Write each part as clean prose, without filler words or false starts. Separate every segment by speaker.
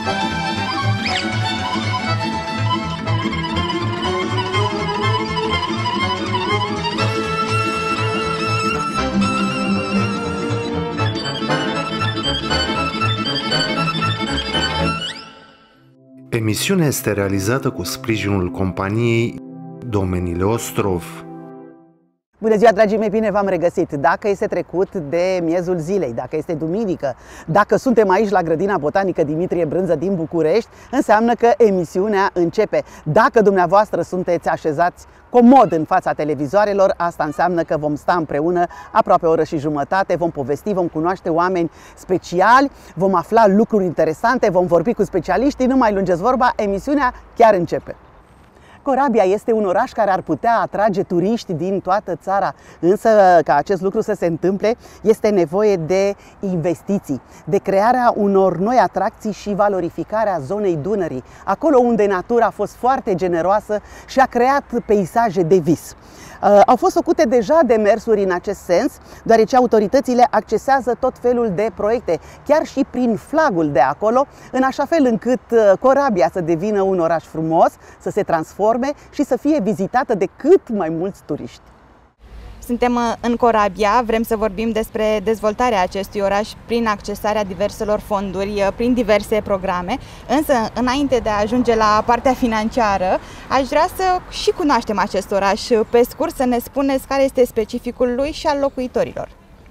Speaker 1: Emisiunea este realizată cu sprijinul companiei Domeniile Ostrov.
Speaker 2: Bună ziua, dragii mei, bine v-am regăsit! Dacă este trecut de miezul zilei, dacă este duminică, dacă suntem aici la Grădina Botanică Dimitrie Brânză din București, înseamnă că emisiunea începe. Dacă dumneavoastră sunteți așezați comod în fața televizoarelor, asta înseamnă că vom sta împreună aproape o oră și jumătate, vom povesti, vom cunoaște oameni speciali, vom afla lucruri interesante, vom vorbi cu specialiștii, nu mai lungeți vorba, emisiunea chiar începe. Corabia este un oraș care ar putea atrage turiști din toată țara, însă ca acest lucru să se întâmple este nevoie de investiții, de crearea unor noi atracții și valorificarea zonei Dunării, acolo unde natura a fost foarte generoasă și a creat peisaje de vis. Au fost făcute deja demersuri în acest sens, deoarece autoritățile accesează tot felul de proiecte, chiar și prin flagul de acolo, în așa fel încât Corabia să devină un oraș frumos, să se transforme și să fie vizitată de cât mai mulți turiști.
Speaker 3: Suntem în Corabia, vrem să vorbim despre dezvoltarea acestui oraș prin accesarea diverselor fonduri, prin diverse programe, însă înainte de a ajunge la partea financiară, aș vrea să și cunoaștem acest oraș. Pe scurt, să ne spuneți care este specificul lui și al locuitorilor.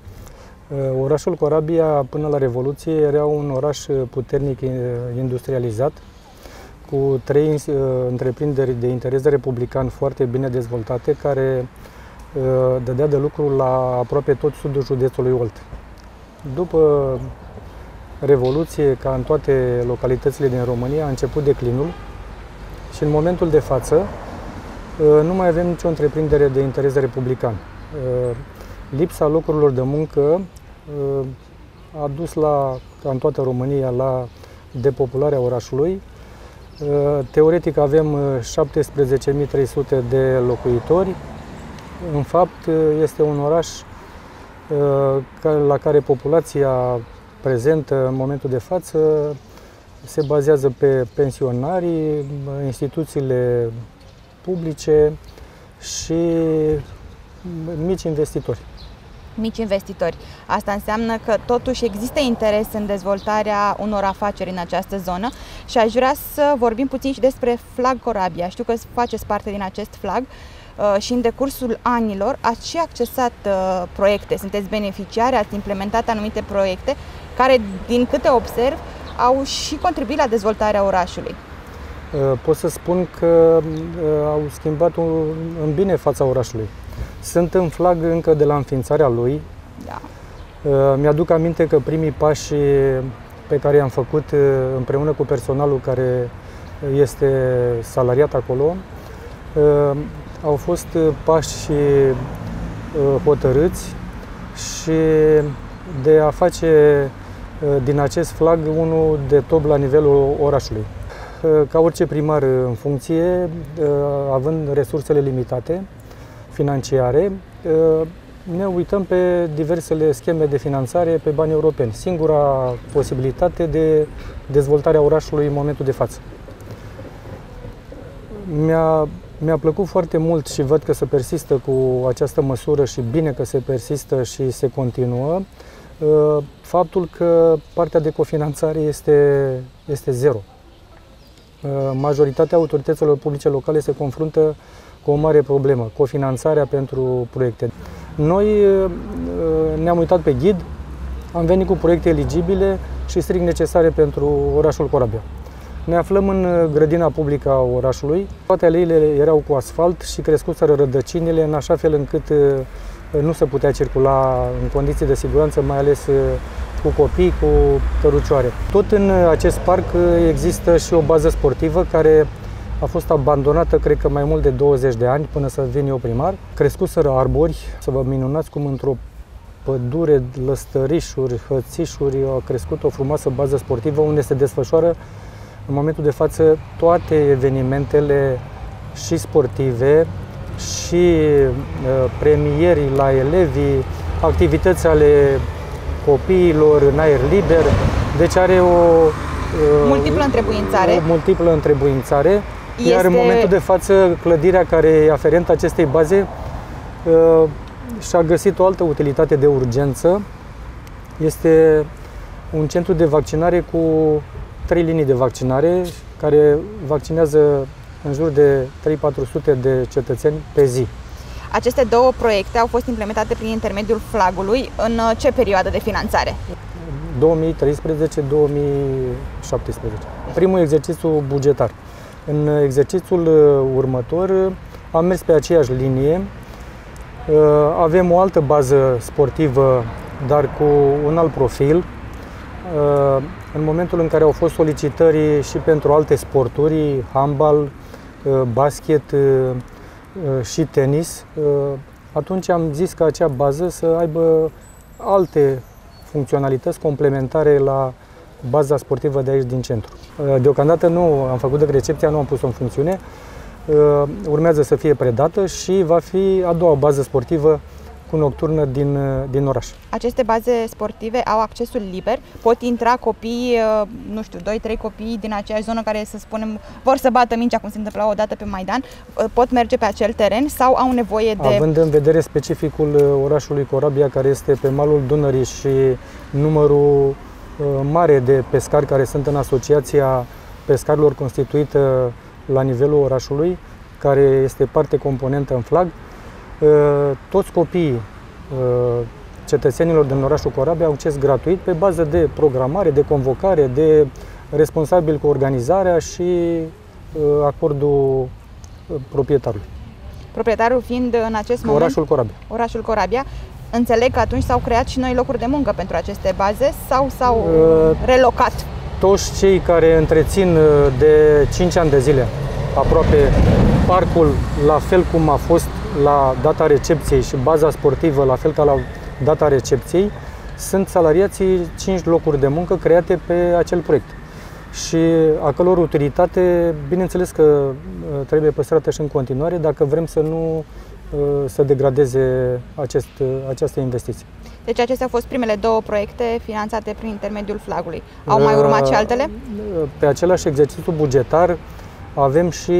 Speaker 4: Orașul Corabia, până la Revoluție, era un oraș puternic industrializat, cu 3 întreprinderi de interes republican foarte bine dezvoltate, care dădea de lucru la aproape tot sudul județului Olt. După Revoluție, ca în toate localitățile din România, a început declinul și în momentul de față nu mai avem nicio întreprindere de interes republican. Lipsa locurilor de muncă a dus ca în toată România, la depopularea orașului. Teoretic avem 17.300 de locuitori. În fapt, este un oraș la care populația prezentă în momentul de față se bazează pe pensionarii, instituțiile publice și mici investitori.
Speaker 3: Mici investitori. Asta înseamnă că totuși există interes în dezvoltarea unor afaceri în această zonă și aș vrea să vorbim puțin și despre Flag Corabia. Știu că faceți parte din acest flag și în decursul anilor ați și accesat proiecte, sunteți beneficiari, ați implementat anumite proiecte care, din câte observ, au și contribuit la dezvoltarea orașului.
Speaker 4: Pot să spun că au schimbat în bine fața orașului. Sunt în flag încă de la înființarea lui.
Speaker 3: Da.
Speaker 4: Mi-aduc aminte că primii pași pe care i-am făcut împreună cu personalul care este salariat acolo au fost pași hotărâți și de a face din acest flag unul de top la nivelul orașului. Ca orice primar în funcție, având resursele limitate financiare, ne uităm pe diversele scheme de finanțare pe bani europeni. Singura posibilitate de dezvoltare a orașului în momentul de față. Mi-a plăcut foarte mult și văd că se persistă cu această măsură și bine că se persistă și se continuă, faptul că partea de cofinanțare este zero. Majoritatea autorităților publice locale se confruntă cu o mare problemă, cofinanțarea pentru proiecte. Noi ne-am uitat pe ghid, am venit cu proiecte eligibile și strict necesare pentru orașul Corabia. Ne aflăm în grădina publică a orașului. Toate aleile erau cu asfalt și crescuseră rădăcinile în așa fel încât nu se putea circula în condiții de siguranță, mai ales cu copii, cu cărucioare. Tot în acest parc există și o bază sportivă care a fost abandonată, cred că mai mult de 20 de ani, până să vin eu primar. Crescuseră arbori, să vă minunați cum într-o pădure, lăstărișuri, hățișuri, a crescut o frumoasă bază sportivă unde se desfășoară în momentul de față toate evenimentele și sportive și premierii la elevii, activități ale copiilor în aer liber. Deci are
Speaker 3: multiplă întrebuințare.
Speaker 4: O multiplă întrebuințare. Iar în momentul de față, clădirea care e aferentă acestei baze și-a găsit o altă utilitate de urgență. Este un centru de vaccinare cu 3 linii de vaccinare care vaccinează în jur de 300-400 de cetățeni pe zi.
Speaker 3: Aceste două proiecte au fost implementate prin intermediul flagului. În ce perioadă de finanțare?
Speaker 4: 2013-2017. Primul exercițiu bugetar. În exercițiul următor am mers pe aceeași linie. Avem o altă bază sportivă, dar cu un alt profil. În momentul în care au fost solicitări și pentru alte sporturi, handbal, basket și tenis, atunci am zis că acea bază să aibă alte funcționalități complementare la baza sportivă de aici din centru. Deocamdată nu am făcut de recepția, nu am pus-o în funcțiune. Urmează să fie predată și va fi a doua bază sportivă cu nocturnă din oraș.
Speaker 3: Aceste baze sportive au accesul liber, pot intra copii, nu știu, 2-3 copii din aceeași zonă care, să spunem, vor să bată mingea, cum se întâmpla odată pe Maidan, pot merge pe acel teren sau au nevoie de...
Speaker 4: Având în vedere specificul orașului Corabia, care este pe malul Dunării și numărul mare de pescari care sunt în asociația pescarilor constituită la nivelul orașului, care este parte componentă în flag, toți copiii cetățenilor din orașul Corabia au acces gratuit pe bază de programare, de convocare, de responsabil cu organizarea și acordul proprietarului.
Speaker 3: Proprietarul fiind în acest moment
Speaker 4: orașul Corabia.
Speaker 3: Orașul Corabia. Înțeleg că atunci s-au creat și noi locuri de muncă pentru aceste baze sau s-au relocat?
Speaker 4: Toți cei care întrețin de 5 ani de zile aproape parcul, la fel cum a fost la data recepției și baza sportivă, la fel ca la data recepției, sunt salariații 5 locuri de muncă create pe acel proiect. Și a căror utilitate, bineînțeles că trebuie păstrată și în continuare dacă vrem să nu să degradeze această investiție.
Speaker 3: Deci acestea au fost primele două proiecte finanțate prin intermediul flagului. Au mai urmat și altele?
Speaker 4: Pe același exercițiu bugetar avem și,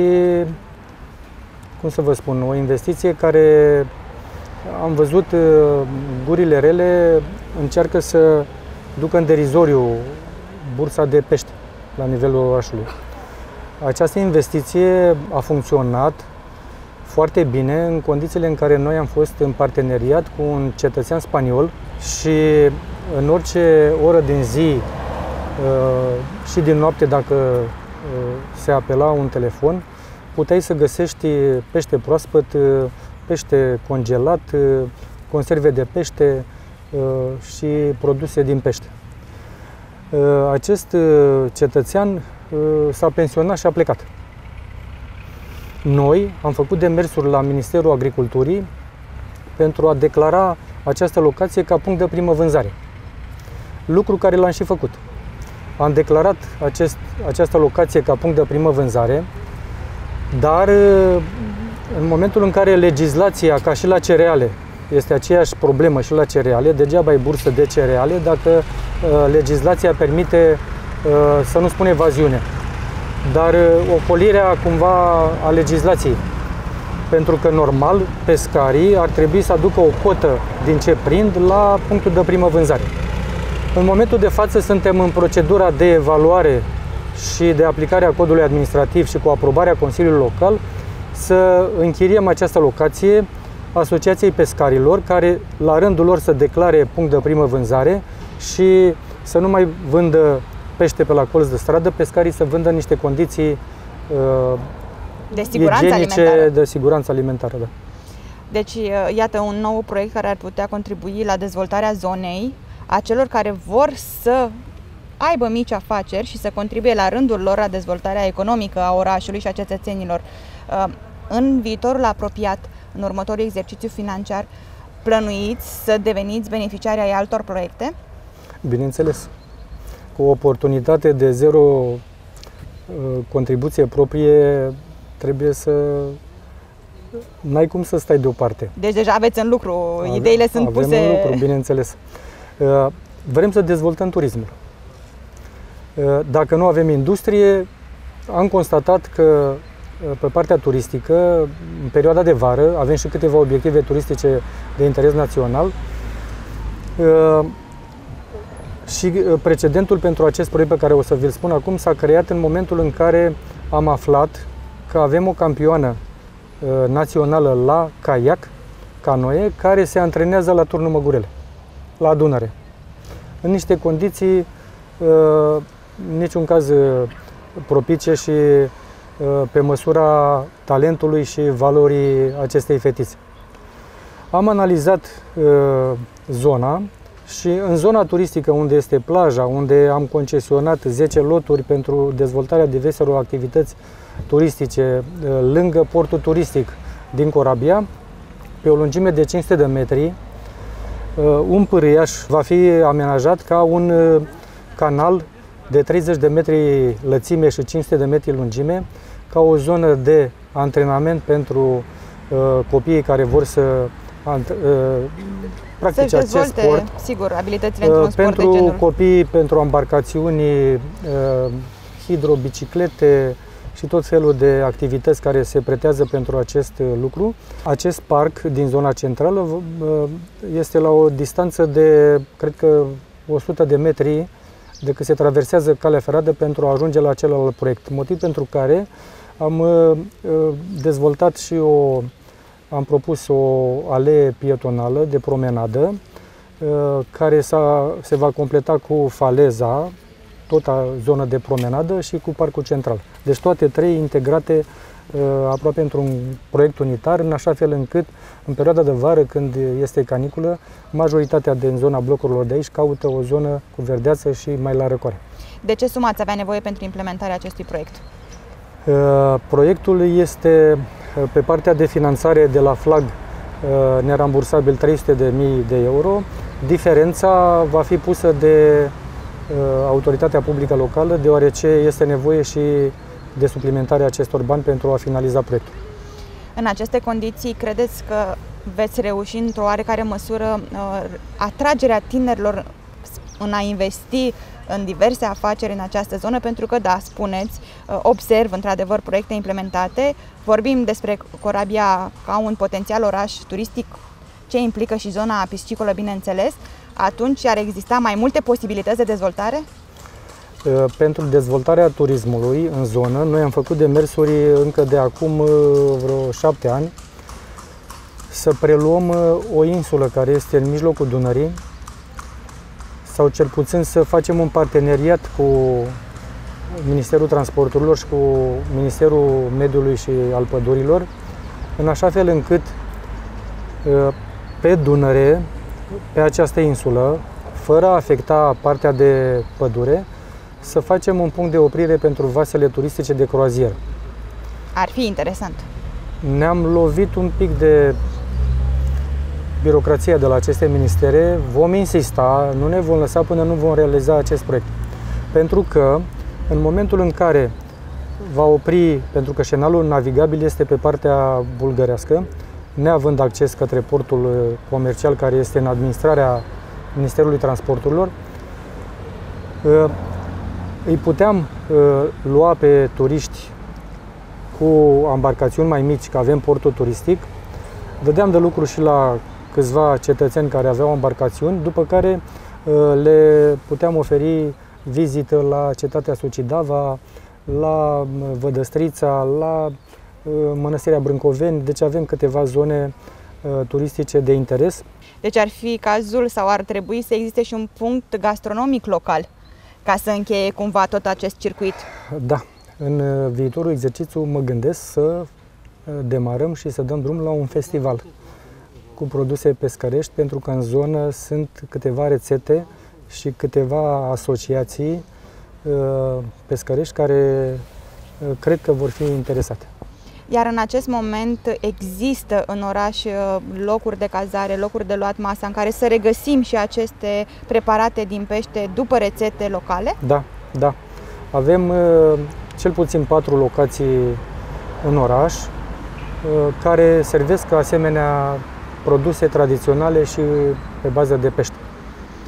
Speaker 4: cum să vă spun, o investiție care am văzut gurile rele încearcă să ducă în derizoriu bursa de pește la nivelul orașului. Această investiție a funcționat foarte bine în condițiile în care noi am fost în parteneriat cu un cetățean spaniol și în orice oră din zi și din noapte, dacă se apela un telefon, puteai să găsești pește proaspăt, pește congelat, conserve de pește și produse din pește. Acest cetățean s-a pensionat și a plecat. Noi am făcut demersuri la Ministerul Agriculturii pentru a declara această locație ca punct de primă vânzare. Lucru care l-am și făcut. Am declarat această locație ca punct de primă vânzare, dar în momentul în care legislația, ca și la cereale, este aceeași problemă și la cereale, degeaba ai bursă de cereale dacă legislația permite, să nu spun evaziune, dar ocolirea cumva a legislației. Pentru că normal pescarii ar trebui să aducă o cotă din ce prind la punctul de primă vânzare. În momentul de față suntem în procedura de evaluare și de aplicare a codului administrativ și cu aprobarea Consiliului Local să închiriem această locație Asociației Pescarilor, care la rândul lor să declare punct de primă vânzare și să nu mai vândă pește pe la colț de stradă, pescarii să vândă niște condiții
Speaker 3: de siguranță
Speaker 4: igienice,
Speaker 3: alimentară.
Speaker 4: De siguranță alimentară. Da.
Speaker 3: Deci, iată un nou proiect care ar putea contribui la dezvoltarea zonei, a celor care vor să aibă mici afaceri și să contribuie la rândul lor la dezvoltarea economică a orașului și a cetățenilor. În viitorul apropiat, în următorul exercițiu financiar, plănuiți să deveniți beneficiari ai altor proiecte?
Speaker 4: Bineînțeles. Cu o oportunitate de zero contribuție proprie, trebuie să... n-ai cum să stai deoparte.
Speaker 3: Deci deja aveți în lucru, ideile sunt puse...
Speaker 4: Avem în lucru, bineînțeles. Vrem să dezvoltăm turismul. Dacă nu avem industrie, am constatat că pe partea turistică, în perioada de vară, avem și câteva obiective turistice de interes național. Și precedentul pentru acest proiect pe care o să vi-l spun acum s-a creat în momentul în care am aflat că avem o campioană națională la caiac, canoe, care se antrenează la Turnul Măgurele, la Dunăre. În niște condiții, în niciun caz propice și pe măsura talentului și valorii acestei fetițe. Am analizat zona și în zona turistică unde este plaja, unde am concesionat 10 loturi pentru dezvoltarea diverselor activități turistice lângă portul turistic din Corabia, pe o lungime de 500 de metri, un pârâiaș va fi amenajat ca un canal de 30 de metri lățime și 500 de metri lungime, ca o zonă de antrenament pentru copiii care vor să practice acest sport.
Speaker 3: Sigur, abilitățile într-un sport
Speaker 4: pentru
Speaker 3: de genul.
Speaker 4: copii, pentru embarcațiuni, hidrobiciclete și tot felul de activități care se pretează pentru acest lucru. Acest parc din zona centrală este la o distanță de, cred că, 100 de metri de când se traversează calea ferată pentru a ajunge la celălalt proiect. Motiv pentru care am dezvoltat și am propus o alee pietonală de promenadă care se va completa cu faleza, tot zonă de promenadă și cu parcul central. Deci toate trei integrate aproape într-un proiect unitar, în așa fel încât în perioada de vară, când este caniculă, majoritatea din zona blocurilor de aici caută o zonă cu verdeață și mai la răcoare.
Speaker 3: De ce sumă ați avea nevoie pentru implementarea acestui proiect?
Speaker 4: Proiectul este pe partea de finanțare de la FLAG nerambursabil 300.000 de euro. Diferența va fi pusă de autoritatea publică locală, deoarece este nevoie și de suplimentarea acestor bani pentru a finaliza proiectul.
Speaker 3: În aceste condiții, credeți că veți reuși într-o oarecare măsură atragerea tinerilor în a investi în diverse afaceri în această zonă? Pentru că, da, spuneți, observ într-adevăr proiecte implementate, vorbim despre Corabia ca un potențial oraș turistic, ce implică și zona piscicolă, bineînțeles, atunci ar exista mai multe posibilități de dezvoltare?
Speaker 4: Pentru dezvoltarea turismului în zonă, noi am făcut demersuri încă de acum vreo 7 ani să preluăm o insulă care este în mijlocul Dunării, sau cel puțin să facem un parteneriat cu Ministerul Transporturilor și cu Ministerul Mediului și al Pădurilor, în așa fel încât pe Dunăre, pe această insulă, fără a afecta partea de pădure, să facem un punct de oprire pentru vasele turistice de croazieră.
Speaker 3: Ar fi interesant.
Speaker 4: Ne-am lovit un pic de birocrația de la aceste ministere, vom insista, nu ne vom lăsa până nu vom realiza acest proiect. Pentru că în momentul în care va opri, pentru că șenalul navigabil este pe partea bulgărească, neavând acces către portul comercial care este în administrarea Ministerului Transporturilor, îi puteam lua pe turiști cu embarcațiuni mai mici, că avem portul turistic, dădeam de lucru și la câțiva cetățeni care aveau embarcațiuni, după care le puteam oferi vizită la cetatea Sucidava, la Vădăstrița, la Mănăstirea Brâncoveni, deci avem câteva zone turistice de interes.
Speaker 3: Deci ar fi cazul sau ar trebui să existe și un punct gastronomic local ca să încheie cumva tot acest circuit?
Speaker 4: Da, în viitorul exercițiu mă gândesc să demarăm și să dăm drum la un festival cu produse pescărești, pentru că în zonă sunt câteva rețete și câteva asociații pescărești care cred că vor fi interesate.
Speaker 3: Iar în acest moment există în oraș locuri de cazare, locuri de luat masa în care să regăsim și aceste preparate din pește după rețete locale?
Speaker 4: Da, da. Avem cel puțin 4 locații în oraș care servesc asemenea produse tradiționale și pe bază de pește.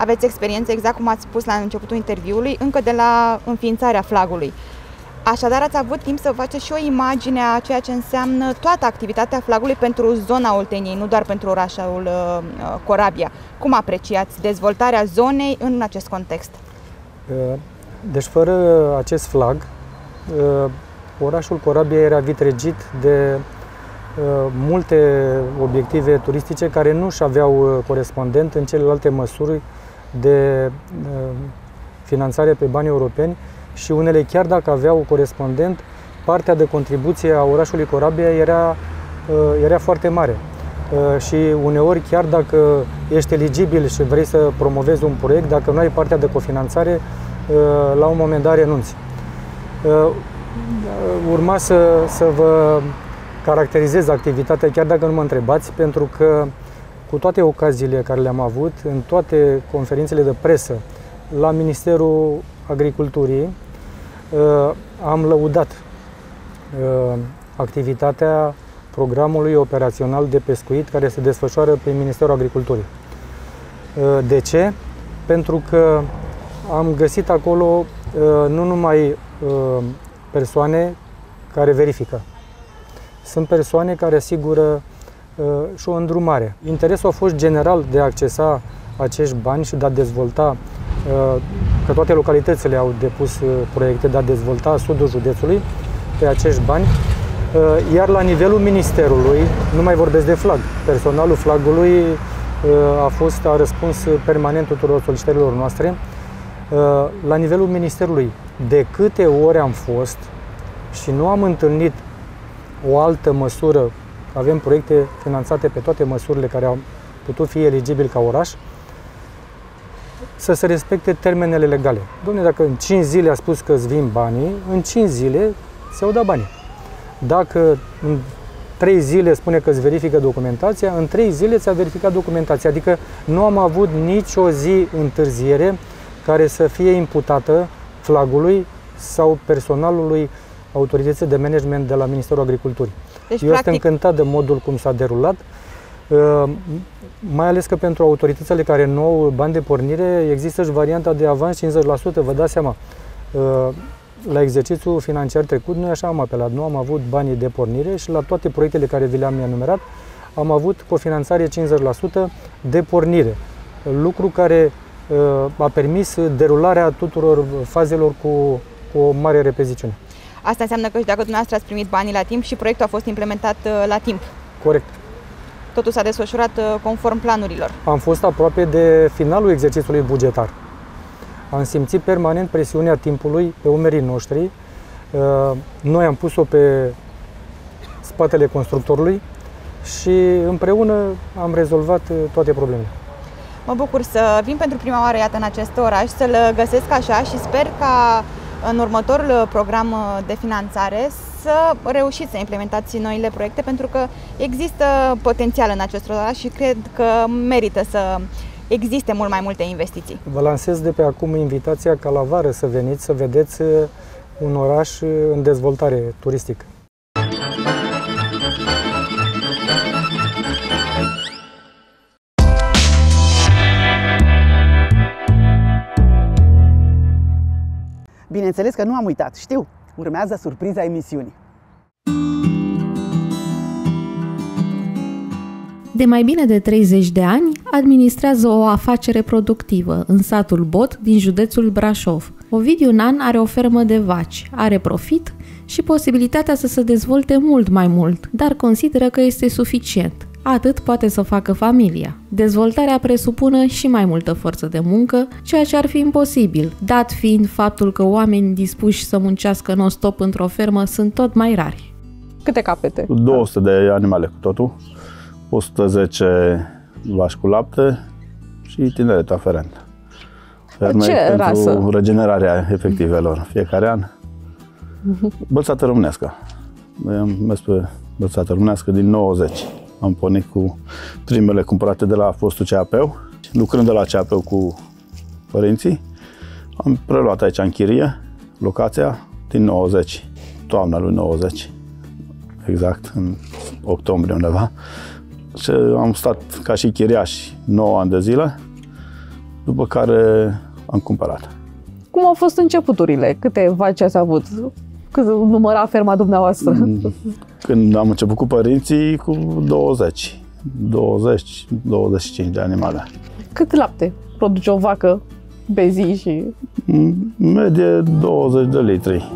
Speaker 3: aveți experiență, exact cum ați spus la începutul interviului, încă de la înființarea flagului. Așadar, ați avut timp să faceți și o imagine a ceea ce înseamnă toată activitatea flagului pentru zona Olteniei, nu doar pentru orașul Corabia. Cum apreciați dezvoltarea zonei în acest context?
Speaker 4: Deci, fără acest flag, orașul Corabia era vitregit de multe obiective turistice care nu își aveau corespondent în celelalte măsuri de finanțare pe bani europeni și unele, chiar dacă aveau corespondent, partea de contribuție a orașului Corabia era foarte mare. Și uneori, chiar dacă ești eligibil și vrei să promovezi un proiect, dacă nu ai partea de cofinanțare, la un moment dat renunți. Urma să vă caracterizez activitatea, chiar dacă nu mă întrebați, pentru că cu toate ocaziile care le-am avut, în toate conferințele de presă, la Ministerul Agriculturii, am lăudat activitatea programului operațional de pescuit care se desfășoară pe Ministerul Agriculturii. De ce? Pentru că am găsit acolo nu numai persoane care verifică. Sunt persoane care asigură și o îndrumare. Interesul a fost general de a accesa acești bani și de a dezvolta, că toate localitățile au depus proiecte de a dezvolta sudul județului pe acești bani, iar la nivelul Ministerului, nu mai vorbesc de flag, personalul flagului a răspuns permanent tuturor solicitărilor noastre. La nivelul Ministerului, de câte ori am fost și nu am întâlnit o altă măsură, avem proiecte finanțate pe toate măsurile care au putut fi eligibili ca oraș, să se respecte termenele legale. Dom'le, dacă în 5 zile a spus că îți vin banii, în 5 zile se-au dat banii. Dacă în 3 zile spune că îți verifică documentația, în 3 zile ți-a verificat documentația. Adică nu am avut nicio zi întârziere care să fie imputată flagului sau personalului autorității de management de la Ministerul Agriculturii.
Speaker 3: Deci,
Speaker 4: eu sunt încântat de modul cum s-a derulat, mai ales că pentru autoritățile care nu au bani de pornire există și varianta de avans 50%, vă dați seama. La exercițiul financiar trecut noi așa am apelat, nu am avut banii de pornire și la toate proiectele care vi le-am enumerat am avut cofinanțare 50% de pornire, lucru care a permis derularea tuturor fazelor cu o mare repeziciune.
Speaker 3: Asta înseamnă că și dacă dumneavoastră ați primit banii la timp și proiectul a fost implementat la timp.
Speaker 4: Corect.
Speaker 3: Totul s-a desfășurat conform planurilor. Am
Speaker 4: fost aproape de finalul exercițiului bugetar. Am simțit permanent presiunea timpului pe umerii noștri. Noi am pus-o pe spatele constructorului și împreună am rezolvat toate problemele.
Speaker 3: Mă bucur să vin pentru prima oară, iată, în acest oraș, să-l găsesc așa și sper ca în următorul program de finanțare să reușiți să implementați noile proiecte, pentru că există potențial în acest oraș și cred că merită să existe mult mai multe investiții.
Speaker 4: Vă lansez de pe acum invitația ca la vară să veniți să vedeți un oraș în dezvoltare turistică.
Speaker 2: Bineînțeles că nu am uitat, știu, urmează surpriza emisiunii.
Speaker 5: De mai bine de 30 de ani, administrează o afacere productivă în satul Bot din județul Brașov. Ovidiu Nan are o fermă de vaci, are profit și posibilitatea să se dezvolte mult mai mult, dar consideră că este suficient. Atât poate să facă familia. Dezvoltarea presupune și mai multă forță de muncă, ceea ce ar fi imposibil, dat fiind faptul că oameni dispuși să muncească non-stop într-o fermă sunt tot mai rari.
Speaker 6: Câte capete?
Speaker 7: 200 de animale cu totul, 110 vaci cu lapte și tineret aferent.
Speaker 6: Ce
Speaker 7: pentru
Speaker 6: rasă?
Speaker 7: Regenerarea efectivelor fiecare an. Bălțată românească. Noi am mers pe bălțată românească din 90. Am pornit cu primele cumpărate de la fostul CAP-ul. Lucrând de la CAP-ul cu părinții, am preluat aici în chirie locația din 90, toamna lui 90, exact, în octombrie undeva. Și am stat ca și chiriași 9 ani de zile după care am cumpărat.
Speaker 6: Cum au fost începuturile? Câte vaci ați avut? Cât număra ferma dumneavoastră?
Speaker 7: Când am început cu părinții, cu 20-25 de animale.
Speaker 6: Cât lapte produce o vacă pe zi și...
Speaker 7: În medie 20 de litri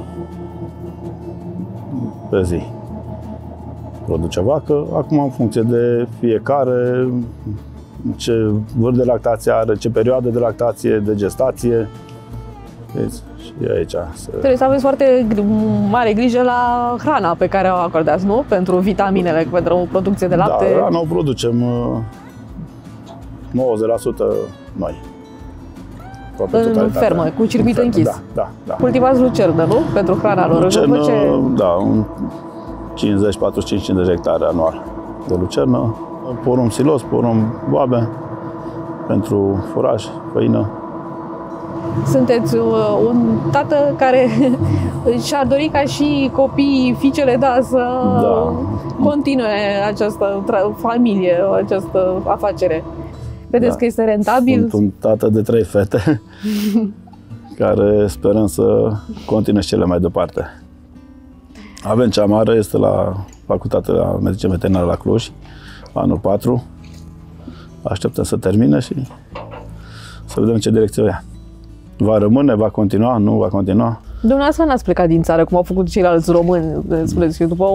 Speaker 7: pe zi produce vacă. Acum, în funcție de fiecare, ce vârf de lactație are, ce perioadă de lactație, de gestație. Vezi? Și aici
Speaker 6: Trebuie să aveți foarte mare grijă la hrana pe care o acordați, nu? Pentru vitaminele, pentru o producție de lapte.
Speaker 7: Da, hrana o producem 90% noi.
Speaker 6: În fermă, cu circuit închis.
Speaker 7: Da.
Speaker 6: Cultivați lucernă, nu? Pentru hrana lor.
Speaker 7: Lucernă, da, 50-45 de hectare anual de lucernă. Porumb silos, porumb boabe, pentru furaj, făină.
Speaker 6: Sunteți un tată care și-ar dori ca și copiii, fiicele, să continue această familie, această afacere. Vedeți că este rentabil?
Speaker 7: Sunt un tată de 3 fete care sperăm să continue cele mai departe. Avem cea mare, este la facultatea la medicină veterinară la Cluj, anul 4. Așteptăm să termine și să vedem ce direcție ia. Va rămâne, va continua, nu va continua?
Speaker 6: Dumneavoastră n-ați plecat din țară, cum au făcut ceilalți români, spuneți că după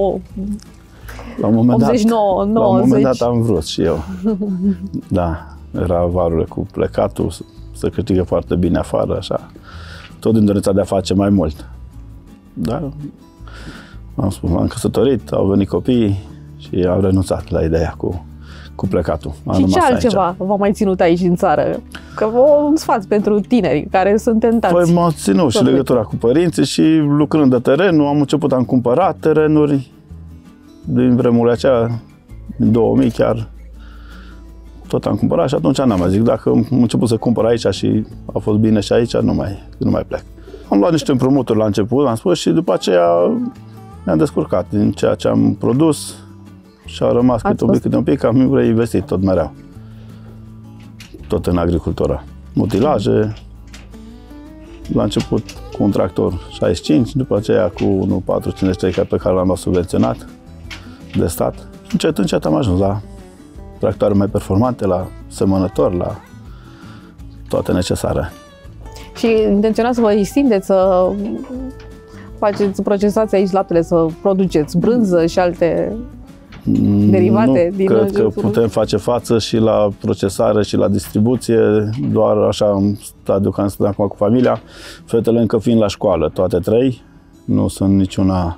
Speaker 7: la un moment
Speaker 6: 89, 90.
Speaker 7: La un moment dat am vrut și eu. Da, era valurile cu plecatul, să câștigă foarte bine afară, așa. Tot din dorința de a face mai mult. Dar am spus, m-am căsătorit, au venit copiii și am renunțat la ideea cu plecatul.
Speaker 6: Și ce altceva v-a mai ținut aici în țară? Că un sfat pentru tineri care sunt tentați.
Speaker 7: Păi m-a ținut și legătura cu părinții și lucrând de terenul, am cumpărat terenuri din vremurile aceea, din 2000 chiar. Tot am cumpărat și atunci n-am mai zic, dacă am început să cumpăr aici și a fost bine și aici, nu mai plec. Am luat niște împrumuturi la început, am spus, și după aceea mi-am descurcat din ceea ce am produs și a rămas câte un pic, am reinvestit tot mereu. Tot în agricultură. Mutilaje, la început cu un tractor 65, după aceea cu unul 453 pe care l-am luat subvenționat de stat. Încet am ajuns la tractoare mai performante, la semănători, la toate necesare.
Speaker 6: Și intenționați să vă extindeți, să procesați aici laptele, să produceți brânză și alte derivate?
Speaker 7: Nu cred că putem face față și la procesare și la distribuție, doar așa în stadiu când stăm acum cu familia, fetele încă fiind la școală, toate 3, nu sunt niciuna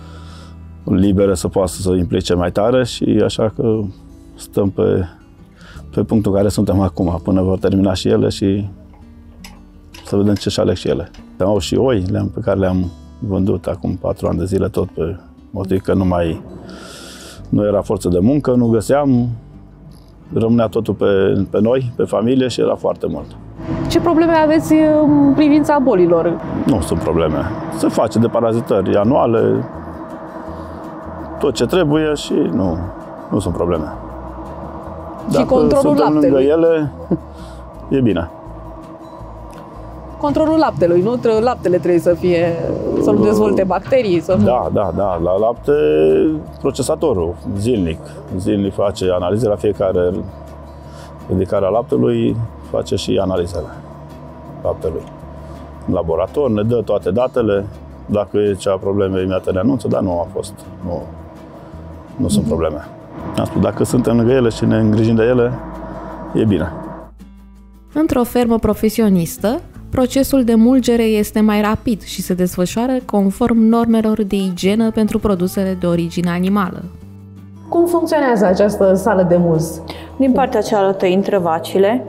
Speaker 7: liberă să poată să se implice mai tare și așa că stăm pe punctul care suntem acum, până vor termina și ele și să vedem ce-și aleg și ele. Au și oi pe care le-am vândut acum 4 ani de zile, tot pe motiv că nu era forță de muncă, nu găseam, rămânea totul pe noi, pe familie și era foarte mult.
Speaker 6: Ce probleme aveți în privința bolilor?
Speaker 7: Nu sunt probleme. Se face de parazitări anuale, tot ce trebuie și nu sunt probleme.
Speaker 6: Și
Speaker 7: dacă
Speaker 6: controlul laptelui?
Speaker 7: Lângă ele, e bine.
Speaker 6: Controlul laptelui, nu? Laptele trebuie să nu dezvolte bacterii?
Speaker 7: Da. La lapte, procesatorul, zilnic face analize la fiecare ridicare a laptelui, face și analizele laptelui. În laborator ne dă toate datele, dacă e cea probleme, imediat ne anunță, dar nu a fost. Nu sunt probleme. Am spus, dacă suntem lângă ele și ne îngrijim de ele, e bine.
Speaker 5: Într-o fermă profesionistă, procesul de mulgere este mai rapid și se desfășoară conform normelor de igienă pentru produsele de origine animală.
Speaker 6: Cum funcționează această sală de mulz?
Speaker 8: Din partea cealaltă intră vacile,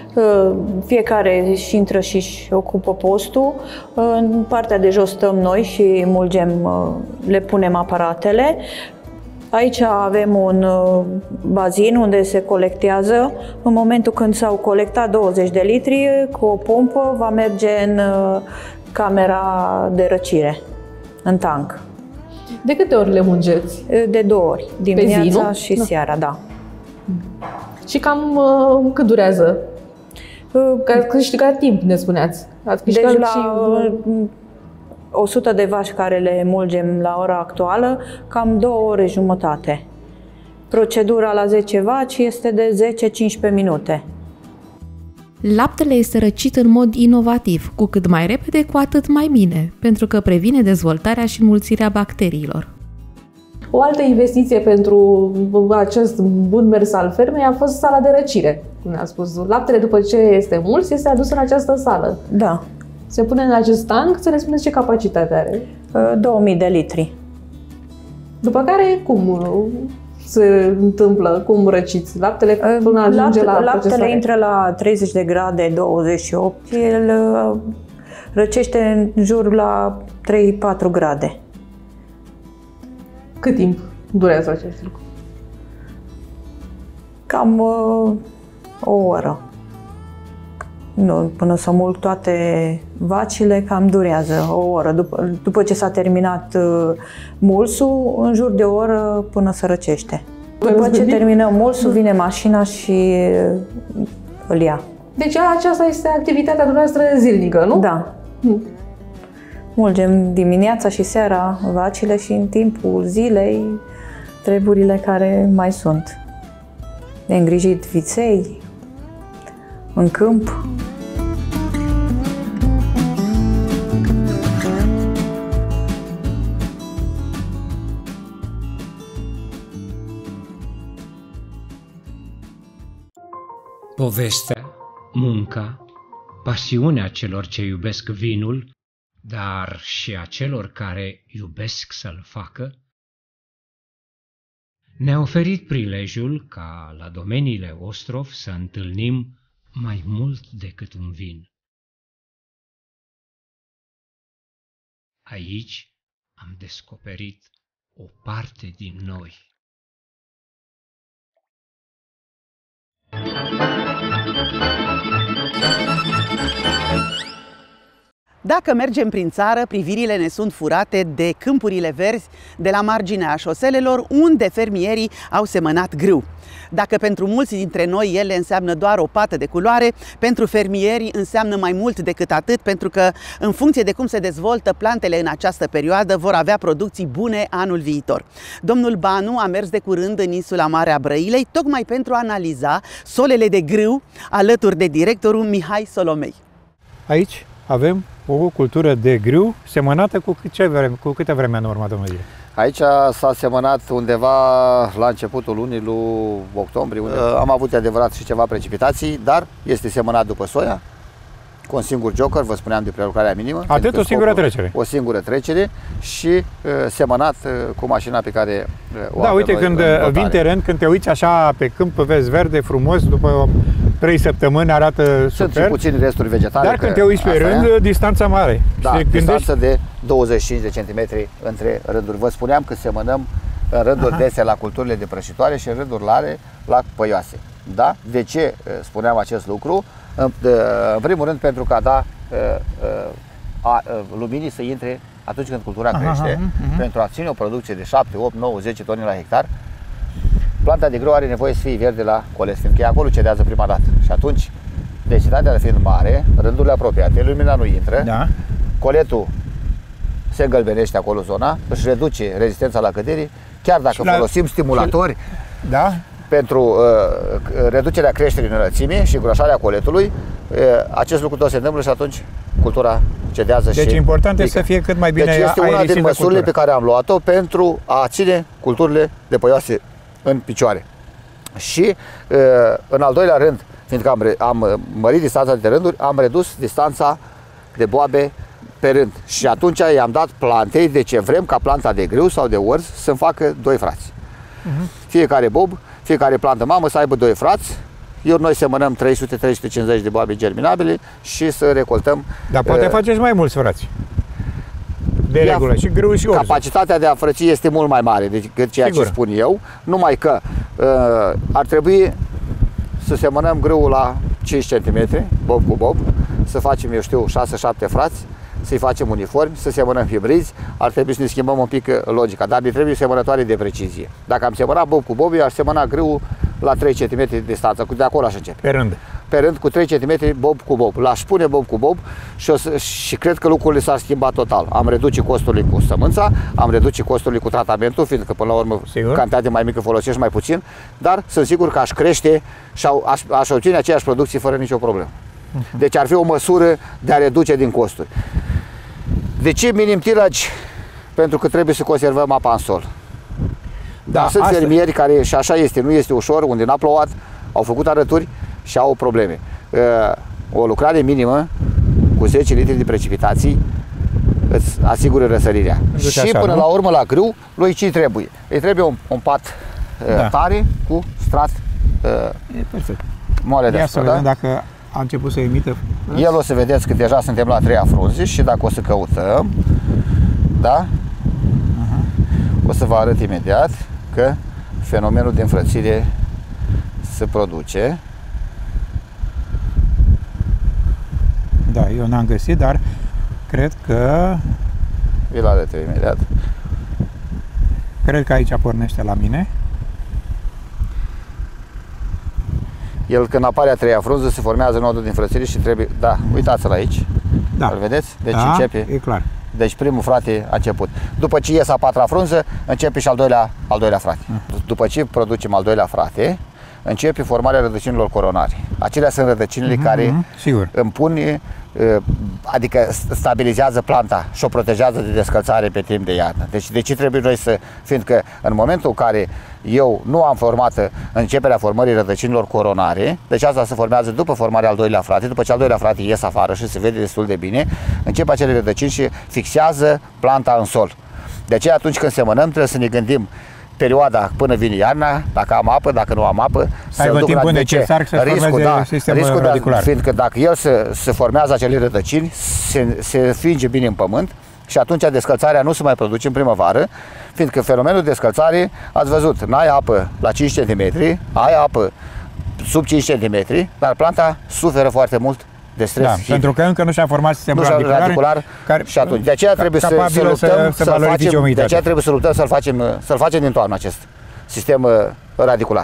Speaker 8: fiecare își intră și își ocupă postul. În partea de jos stăm noi și mulgem, le punem aparatele. Aici avem un bazin unde se colectează. În momentul când s-au colectat 20 de litri, cu o pompă va merge în camera de răcire, în tank.
Speaker 6: De câte ori le mungeți?
Speaker 8: De 2 ori, dimineața și seara, da.
Speaker 6: Și cam cât durează? Că ați câștigat timp, ne spuneați. Ați câștigat
Speaker 8: deci la 100 de vaci care le mulgem la ora actuală, cam 2 ore jumătate. Procedura la 10 vaci este de 10-15 minute.
Speaker 5: Laptele este răcit în mod inovativ, cu cât mai repede, cu atât mai bine, pentru că previne dezvoltarea și înmulțirea bacteriilor.
Speaker 6: O altă investiție pentru acest bun mers al fermei a fost sala de răcire. Cum ne-a spus, laptele după ce este mulț, este adus în această sală.
Speaker 8: Da.
Speaker 6: Se pune în acest tank, să ne spuneți ce capacitate are?
Speaker 8: 2000 de litri.
Speaker 6: După care, cum se întâmplă? Cum răciți laptele până ajunge la procesare?
Speaker 8: Laptele intră la 30 de grade, 28. El răcește în jur la 3-4 grade.
Speaker 6: Cât timp durează acest lucru?
Speaker 8: Cam o oră. Nu, până să mulg toate vacile, cam durează o oră. După ce s-a terminat mulsul, în jur de o oră până se răcește. După ce terminăm mulsul, vine mașina și îl ia.
Speaker 6: Deci aceasta este activitatea dumneavoastră zilnică, nu?
Speaker 8: Da. Mulgem dimineața și seara vacile și în timpul zilei treburile care mai sunt. De îngrijit viței, în câmp.
Speaker 9: Povestea, munca, pasiunea celor ce iubesc vinul, dar și a celor care iubesc să-l facă, ne-a oferit prilejul ca la domeniile Ostrov să întâlnim mai mult decât un vin. Aici am descoperit o parte din noi.
Speaker 2: Dacă mergem prin țară, privirile ne sunt furate de câmpurile verzi de la marginea șoselelor, unde fermierii au semănat grâu. Dacă pentru mulți dintre noi ele înseamnă doar o pată de culoare, pentru fermieri înseamnă mai mult decât atât, pentru că în funcție de cum se dezvoltă plantele în această perioadă, vor avea producții bune anul viitor. Domnul Banu a mers de curând în insula Mare a Brăilei, tocmai pentru a analiza solele de grâu, alături de directorul Mihai Solomei.
Speaker 10: Aici avem o cultură de grâu semănată cu câte vreme în urmă, domnule?
Speaker 11: Aici s-a semănat undeva la începutul lunii lui octombrie. Am avut adevărat și ceva precipitații, dar este semănat după soia, cu un singur joker, vă spuneam de prelucrarea minimă.
Speaker 10: Atât, o singură trecere.
Speaker 11: O singură trecere și semănat cu mașina pe care o avem.
Speaker 10: Uite, când vin teren, când te uiți așa pe câmp, vezi verde, frumos, după 3 săptămâni arată super.
Speaker 11: Sunt și puține resturi vegetale.
Speaker 10: Dar când te uiți pe rând, distanța mare.
Speaker 11: Da, distanță de 25 de centimetri între rânduri. Vă spuneam că semănăm în rânduri dese la culturile de prăjitoare și în rânduri rare la păioase. Da? De ce spuneam acest lucru? În primul rând pentru ca luminii să intre atunci când cultura crește, pentru a ține o producție de 7, 8, 9, 10 tone la hectar. Planta de grâu are nevoie să fie verde la coles, fiindcă acolo cedează prima dată. Și atunci, densitatea fiind mare, rândurile apropiate, lumina nu intră, coletul se îngălbenește acolo zona, își reduce rezistența la cădere, chiar dacă folosim stimulatori pentru reducerea creșterii înălțimii și îngroșarea coletului, acest lucru tot se întâmplă și atunci cultura cedează.
Speaker 10: Deci important este să fie cât mai bine aerisită.
Speaker 11: Deci este una din măsurile pe care am luat-o pentru a ține culturile de păioase în picioare. Și în al doilea rând, fiindcă am mărit distanța de rânduri, am redus distanța de boabe pe rând. Și atunci i-am dat plantei de ce vrem ca planta de grâu sau de orz să-mi facă 2 frați. Fiecare bob, fiecare plantă mamă să aibă 2 frați. Noi semănăm 300-350 de boabe germinabile și să recoltăm.
Speaker 10: Dar poate faceți mai mulți frați. De regulă, și grâu și orz.
Speaker 11: Capacitatea de a frăți este mult mai mare decât ceea ce spun eu, numai că ar trebui să semănăm grâul la 5 cm, bob cu bob, să facem, eu știu, 6-7 frați, să-i facem uniformi, să semănăm hibrizi, ar trebui să ne schimbăm un pic logica, dar ne trebuie semănătoare de precizie. Dacă am semănat bob cu bob, eu aș semăna grâul la 3 cm distanță, de acolo aș începe.
Speaker 10: Pe rând.
Speaker 11: pe rând cu 3 cm bob cu bob. L-aș pune bob cu bob și cred că lucrurile s-ar schimba total. Am reduce costurile cu sămânța, am reduce costurile cu tratamentul, fiindcă până la urmă cantitate mai mică folosești mai puțin, dar sunt sigur că aș crește și aș obține aceeași producție fără nicio problemă. Deci ar fi o măsură de a reduce din costuri. De ce minim tillage? Pentru că trebuie să conservăm apa în sol. Dar sunt fermieri care, și așa este, nu este ușor, unde n-a plouat, au făcut arături și au probleme. O lucrare minimă cu 10 litri de precipitații îți asigură răsărirea. Și așa, până la urmă la grâu, lui ce trebuie? Îi trebuie un pat tare cu strat moale de asta.
Speaker 10: Să vedem dacă a început să emită.
Speaker 11: El o să vedeți că deja suntem la 3 frunze și dacă o să căutăm, da? O să vă arăt imediat că fenomenul de înfrățire se produce.
Speaker 10: Da, eu n-am găsit, dar cred că...
Speaker 11: Vi-l arăt imediat.
Speaker 10: Cred că aici pornește la mine.
Speaker 11: El, când apare a 3-a frunză, se formează nodul de înfrățire și trebuie... Da, uitați-l aici.
Speaker 10: Da.
Speaker 11: Îl vedeți? Deci
Speaker 10: da,
Speaker 11: începe.
Speaker 10: E clar.
Speaker 11: Deci primul frate a început. După ce ies a 4-a frunză, începe și al doilea frate. După ce producem al doilea frate, începe formarea rădăcinilor coronare. Acelea sunt rădăcinile care împun, adică stabilizează planta și o protejează de descălțare pe timp de iarnă. Deci de ce trebuie noi să... Fiindcă în momentul în care eu nu am format începerea formării rădăcinilor coronare, deci asta se formează după formarea al doilea frate, după ce al doilea frate ies afară și se vede destul de bine, încep acele rădăcini și fixează planta în sol. De aceea atunci când semănăm trebuie să ne gândim perioada până vine iarna, dacă am apă, dacă nu am apă,
Speaker 10: să duc timpul necesar să formeze sistemul radicular.
Speaker 11: Fiindcă dacă el se formează acele rădăcini, se finge bine în pământ și atunci descălțarea nu se mai produce în primăvară, fiindcă fenomenul de descălțare, ați văzut, n-ai apă la 5 cm, ai apă sub 5 cm, dar planta suferă foarte mult de stres.
Speaker 10: Da, pentru că încă nu și-a format sistemul radicular
Speaker 11: și atunci de aceea trebuie să luptăm de aceea trebuie să luptăm să-l facem din toamnă acest sistem radicular.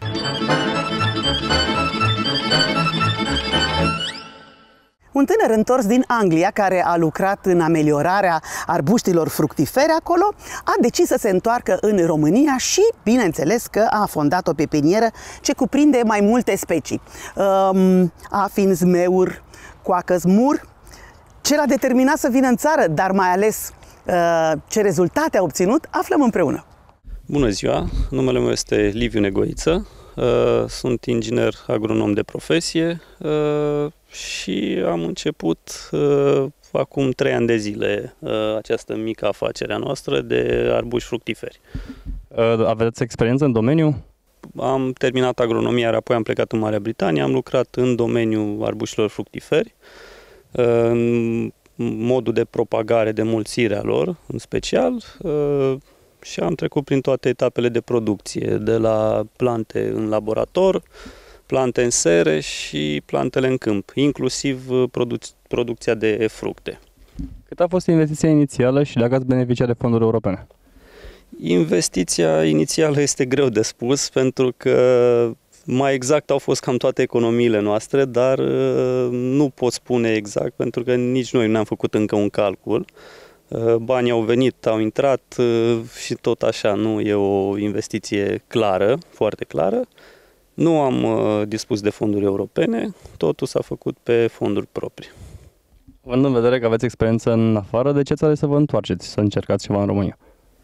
Speaker 2: Un tânăr întors din Anglia, care a lucrat în ameliorarea arbuștilor fructifere acolo, a decis să se întoarcă în România și, bineînțeles, că a fondat o pepinieră ce cuprinde mai multe specii. Afin, zmeur, coacăs, mur. Ce l-a determinat să vină în țară, dar mai ales ce rezultate a obținut, aflăm împreună.
Speaker 12: Bună ziua! Numele meu este Liviu Negoiță. Sunt inginer agronom de profesie și am început acum 3 ani de zile această mică afacere a noastră de arbuși fructiferi.
Speaker 13: Aveți experiență în domeniu?
Speaker 12: Am terminat agronomia, apoi am plecat în Marea Britanie, am lucrat în domeniul arbușilor fructiferi, în modul de propagare, de mulțire a lor, în special, și am trecut prin toate etapele de producție, de la plante în laborator, plante în sere și plantele în câmp, inclusiv producția de fructe.
Speaker 13: Cât a fost investiția inițială și dacă ați beneficiat de fonduri europene?
Speaker 12: Investiția inițială este greu de spus, pentru că mai exact au fost cam toate economiile noastre, dar nu pot spune exact, pentru că nici noi nu am făcut încă un calcul. Banii au venit, au intrat și tot așa, nu e o investiție clară, foarte clară. Nu am dispus de fonduri europene, totul s-a făcut pe fonduri proprii.
Speaker 13: Având în vedere că aveți experiență în afară, de ce ți-a ales să vă întoarceți, să încercați ceva în România?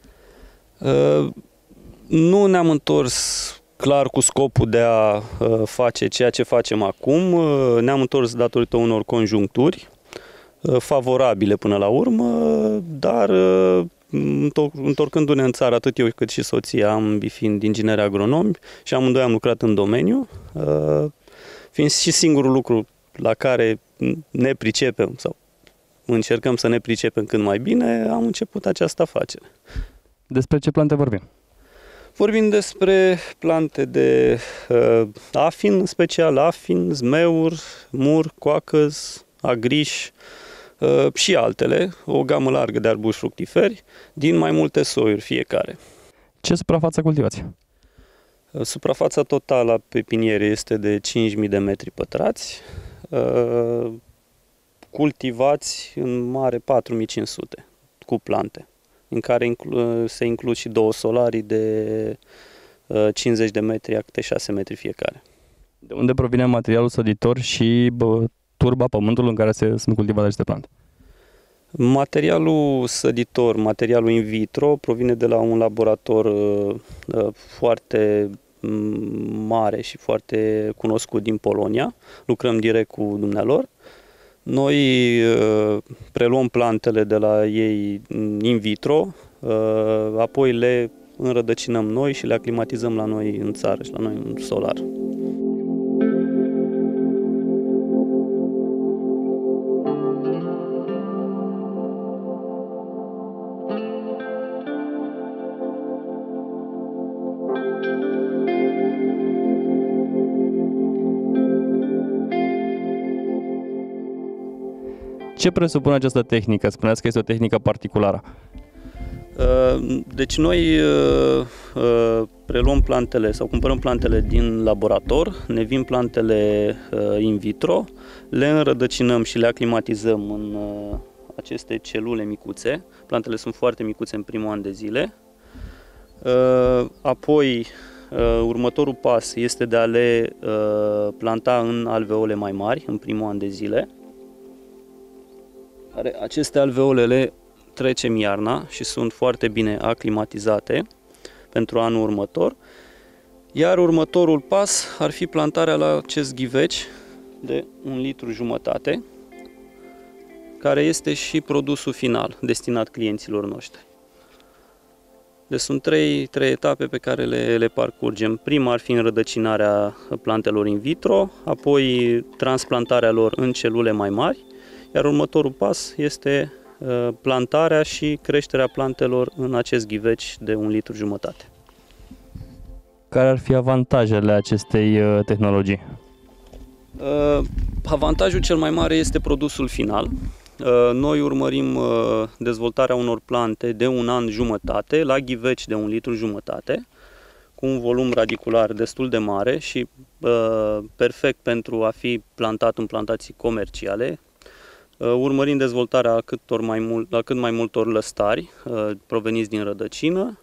Speaker 12: Nu ne-am întors clar cu scopul de a face ceea ce facem acum. Ne-am întors datorită unor conjuncturi favorabile până la urmă, dar întorcându-ne în țară, atât eu cât și soția, ambii fiind ingineri agronomi și amândoi am lucrat în domeniu, fiind și singurul lucru la care ne pricepem sau încercăm să ne pricepem cât mai bine, am început această afacere.
Speaker 13: Despre ce plante vorbim?
Speaker 12: Vorbim despre plante de afin, în special afin, zmeur, mur, coacăs, agriș și altele, o gamă largă de arbuși fructiferi, din mai multe soiuri fiecare.
Speaker 13: Ce suprafață cultivați?
Speaker 12: Suprafața totală a pepinierei este de 5.000 de metri pătrați, cultivați în mare 4.500 cu plante, în care se includ și 2 solarii de 50 de metri, a câte 6 metri fiecare.
Speaker 13: De unde provine materialul săditor și turba, pământul în care sunt cultivate aceste plante?
Speaker 12: Materialul săditor, materialul in vitro, provine de la un laborator foarte mare și foarte cunoscut din Polonia. Lucrăm direct cu dumnealor. Noi preluăm plantele de la ei in vitro, apoi le înrădăcinăm noi și le aclimatizăm la noi în țară și la noi în solar.
Speaker 13: Ce presupune această tehnică? Spuneați că este o tehnică particulară.
Speaker 12: Deci noi preluăm plantele sau cumpărăm plantele din laborator, ne vin plantele in vitro, le înrădăcinăm și le aclimatizăm în aceste celule micuțe. Plantele sunt foarte micuțe în primul an de zile. Apoi, următorul pas este de a le planta în alveole mai mari în primul an de zile. Aceste alveole le trecem iarna și sunt foarte bine aclimatizate pentru anul următor. Iar următorul pas ar fi plantarea la acest ghiveci de 1,5 litri, care este și produsul final destinat clienților noștri. Deci sunt trei etape pe care le parcurgem. Prima ar fi înrădăcinarea plantelor in vitro, apoi transplantarea lor în celule mai mari, iar următorul pas este plantarea și creșterea plantelor în acest ghiveci de 1,5 litri.
Speaker 13: Care ar fi avantajele acestei tehnologii?
Speaker 12: Avantajul cel mai mare este produsul final. Noi urmărim dezvoltarea unor plante de 1 an jumătate la ghiveci de 1,5 litri, cu un volum radicular destul de mare și perfect pentru a fi plantat în plantații comerciale. Urmărim dezvoltarea la cât mai multor lăstari proveniți din rădăcină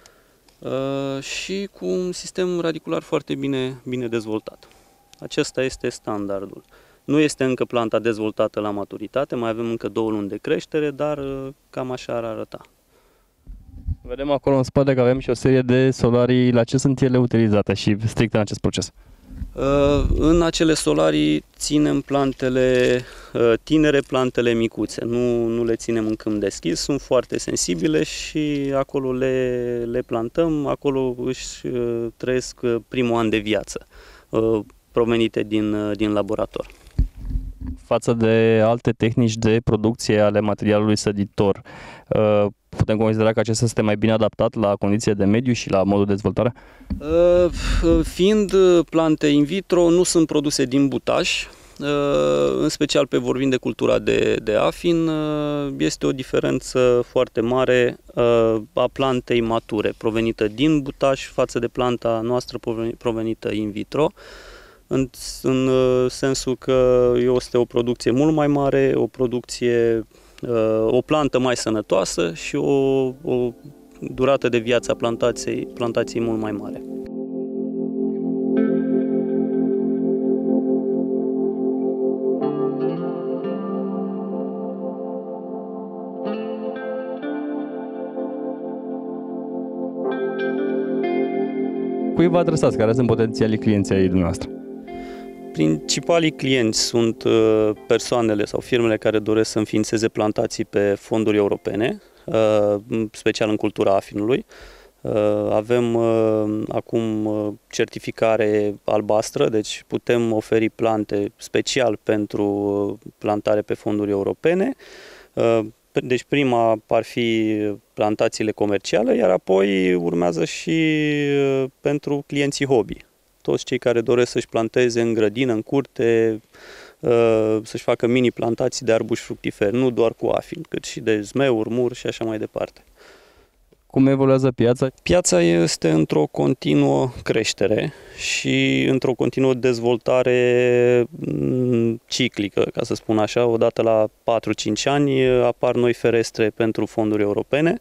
Speaker 12: și cu un sistem radicular foarte bine dezvoltat. Acesta este standardul. Nu este încă planta dezvoltată la maturitate, mai avem încă 2 luni de creștere, dar cam așa ar arăta.
Speaker 13: Vedem acolo în spate că avem și o serie de solarii. La ce sunt ele utilizate și strict în acest proces?
Speaker 12: În acele solarii ținem plantele tinere, plantele micuțe. Nu le ținem în câmp deschis, sunt foarte sensibile și acolo le plantăm, acolo își trăiesc primul an de viață, provenite din laborator.
Speaker 13: Față de alte tehnici de producție ale materialului săditor, putem considera că acesta este mai bine adaptat la condiții de mediu și la modul de dezvoltare?
Speaker 12: Fiind plante in vitro, nu sunt produse din butaș, în special pe vorbind de cultura de afin, este o diferență foarte mare a plantei mature, provenită din butaș față de planta noastră provenită in vitro, în sensul că este o producție mult mai mare, o plantă mai sănătoasă și o durată de viață a plantației mult mai mare.
Speaker 13: Cui vă adresați? Care sunt potențialii clienți ai dumneavoastră?
Speaker 12: Principalii clienți sunt persoanele sau firmele care doresc să înființeze plantații pe fonduri europene, special în cultura afinului. Avem acum certificare albastră, deci putem oferi plante special pentru plantare pe fonduri europene. Deci prima ar fi plantațiile comerciale, iar apoi urmează și pentru clienții hobby. Toți cei care doresc să-și planteze în grădină, în curte, să-și facă mini plantații de arbuși fructiferi, nu doar cu afin, cât și de zmeuri, mur și așa mai departe.
Speaker 13: Cum evoluează piața?
Speaker 12: Piața este într-o continuă creștere și într-o continuă dezvoltare ciclică, ca să spun așa. Odată la 4-5 ani apar noi ferestre pentru fonduri europene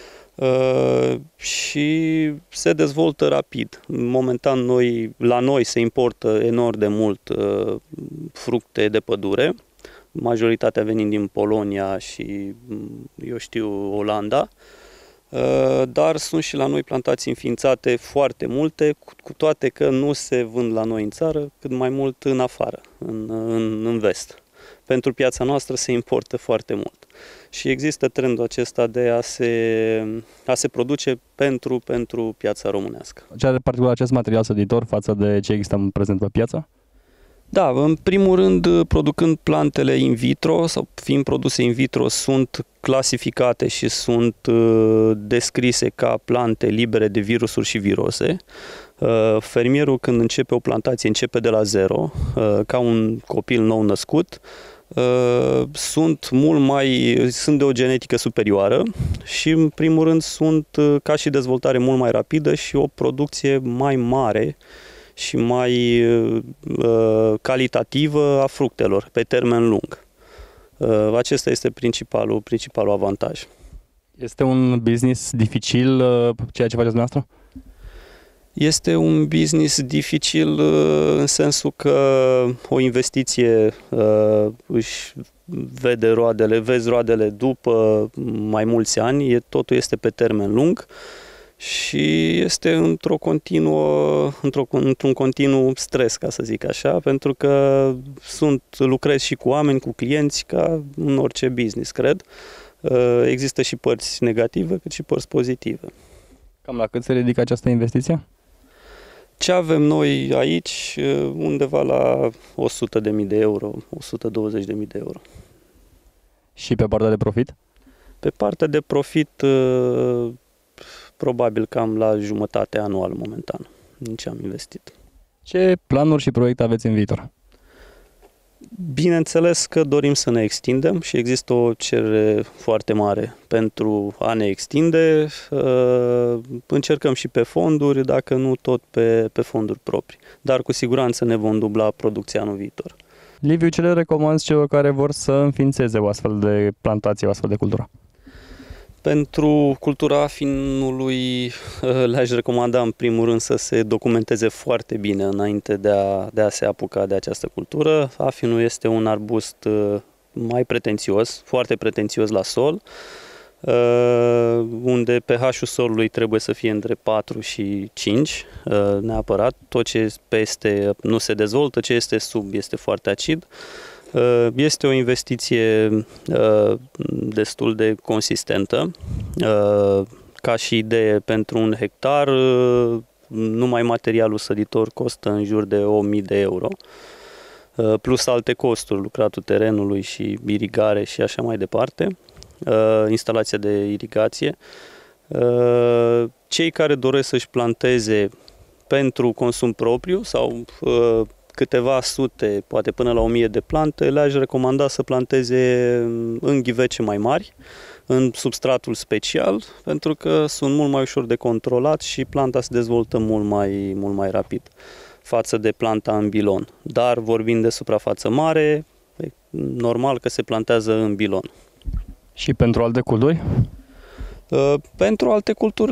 Speaker 12: și se dezvoltă rapid. Momentan la noi se importă enorm de mult fructe de pădure, majoritatea venind din Polonia și, eu știu, Olanda. Dar sunt și la noi plantații înființate foarte multe, cu toate că nu se vând la noi în țară, cât mai mult în afară, în vest. Pentru piața noastră se importă foarte mult. Și există trendul acesta de a se produce pentru piața românească.
Speaker 13: Ce are particular acest material săditor față de ce există în prezent pe piață?
Speaker 12: Da, în primul rând, producând plantele in vitro sau fiind produse in vitro, sunt clasificate și sunt descrise ca plante libere de virusuri și virose. Fermierul, când începe o plantație, începe de la zero, ca un copil nou născut. Sunt de o genetică superioară și, în primul rând, sunt ca și dezvoltare mult mai rapidă și o producție mai mare și mai calitativă a fructelor pe termen lung. Acesta este principalul avantaj.
Speaker 13: Este un business dificil ceea ce faceți dumneavoastră?
Speaker 12: Este un business dificil în sensul că o investiție își vezi roadele după mai mulți ani, totul este pe termen lung. Și este într-un continuu stres, ca să zic așa, pentru că lucrez și cu oameni, cu clienți, ca în orice business, cred. Există și părți negative, cât și părți pozitive.
Speaker 13: Cam la cât se ridică această investiție?
Speaker 12: Ce avem noi aici? Undeva la 100.000 de euro, 120.000 de euro.
Speaker 13: Și pe partea de profit?
Speaker 12: Pe partea de profit, probabil cam la jumătate anual momentan, din ce am investit.
Speaker 13: Ce planuri și proiecte aveți în viitor?
Speaker 12: Bineînțeles că dorim să ne extindem și există o cerere foarte mare pentru a ne extinde. Încercăm și pe fonduri, dacă nu tot pe fonduri proprii. Dar cu siguranță ne vom dubla producția anul viitor.
Speaker 13: Liviu, ce le recomanzi celor care vor să înființeze o astfel de plantație, o astfel de cultură?
Speaker 12: Pentru cultura afinului le-aș recomanda în primul rând să se documenteze foarte bine înainte de a se apuca de această cultură. Afinul este un arbust mai pretențios, foarte pretențios la sol, unde pH-ul solului trebuie să fie între 4 și 5 neapărat. Tot ce este peste nu se dezvoltă, ce este sub este foarte acid. Este o investiție destul de consistentă. Ca și idee, pentru un hectar, numai materialul săditor costă în jur de 1.000 de euro, plus alte costuri, lucratul terenului și irigare și așa mai departe, instalația de irigație. Cei care doresc să-și planteze pentru consum propriu sau câteva sute, poate până la 1000 de plante, le-aș recomanda să planteze în ghivece mai mari, în substratul special, pentru că sunt mult mai ușor de controlat și planta se dezvoltă mult mai rapid față de planta în bilon. Dar vorbind de suprafață mare, normal că se plantează în bilon.
Speaker 13: Și pentru alte culturi?
Speaker 12: Pentru alte culturi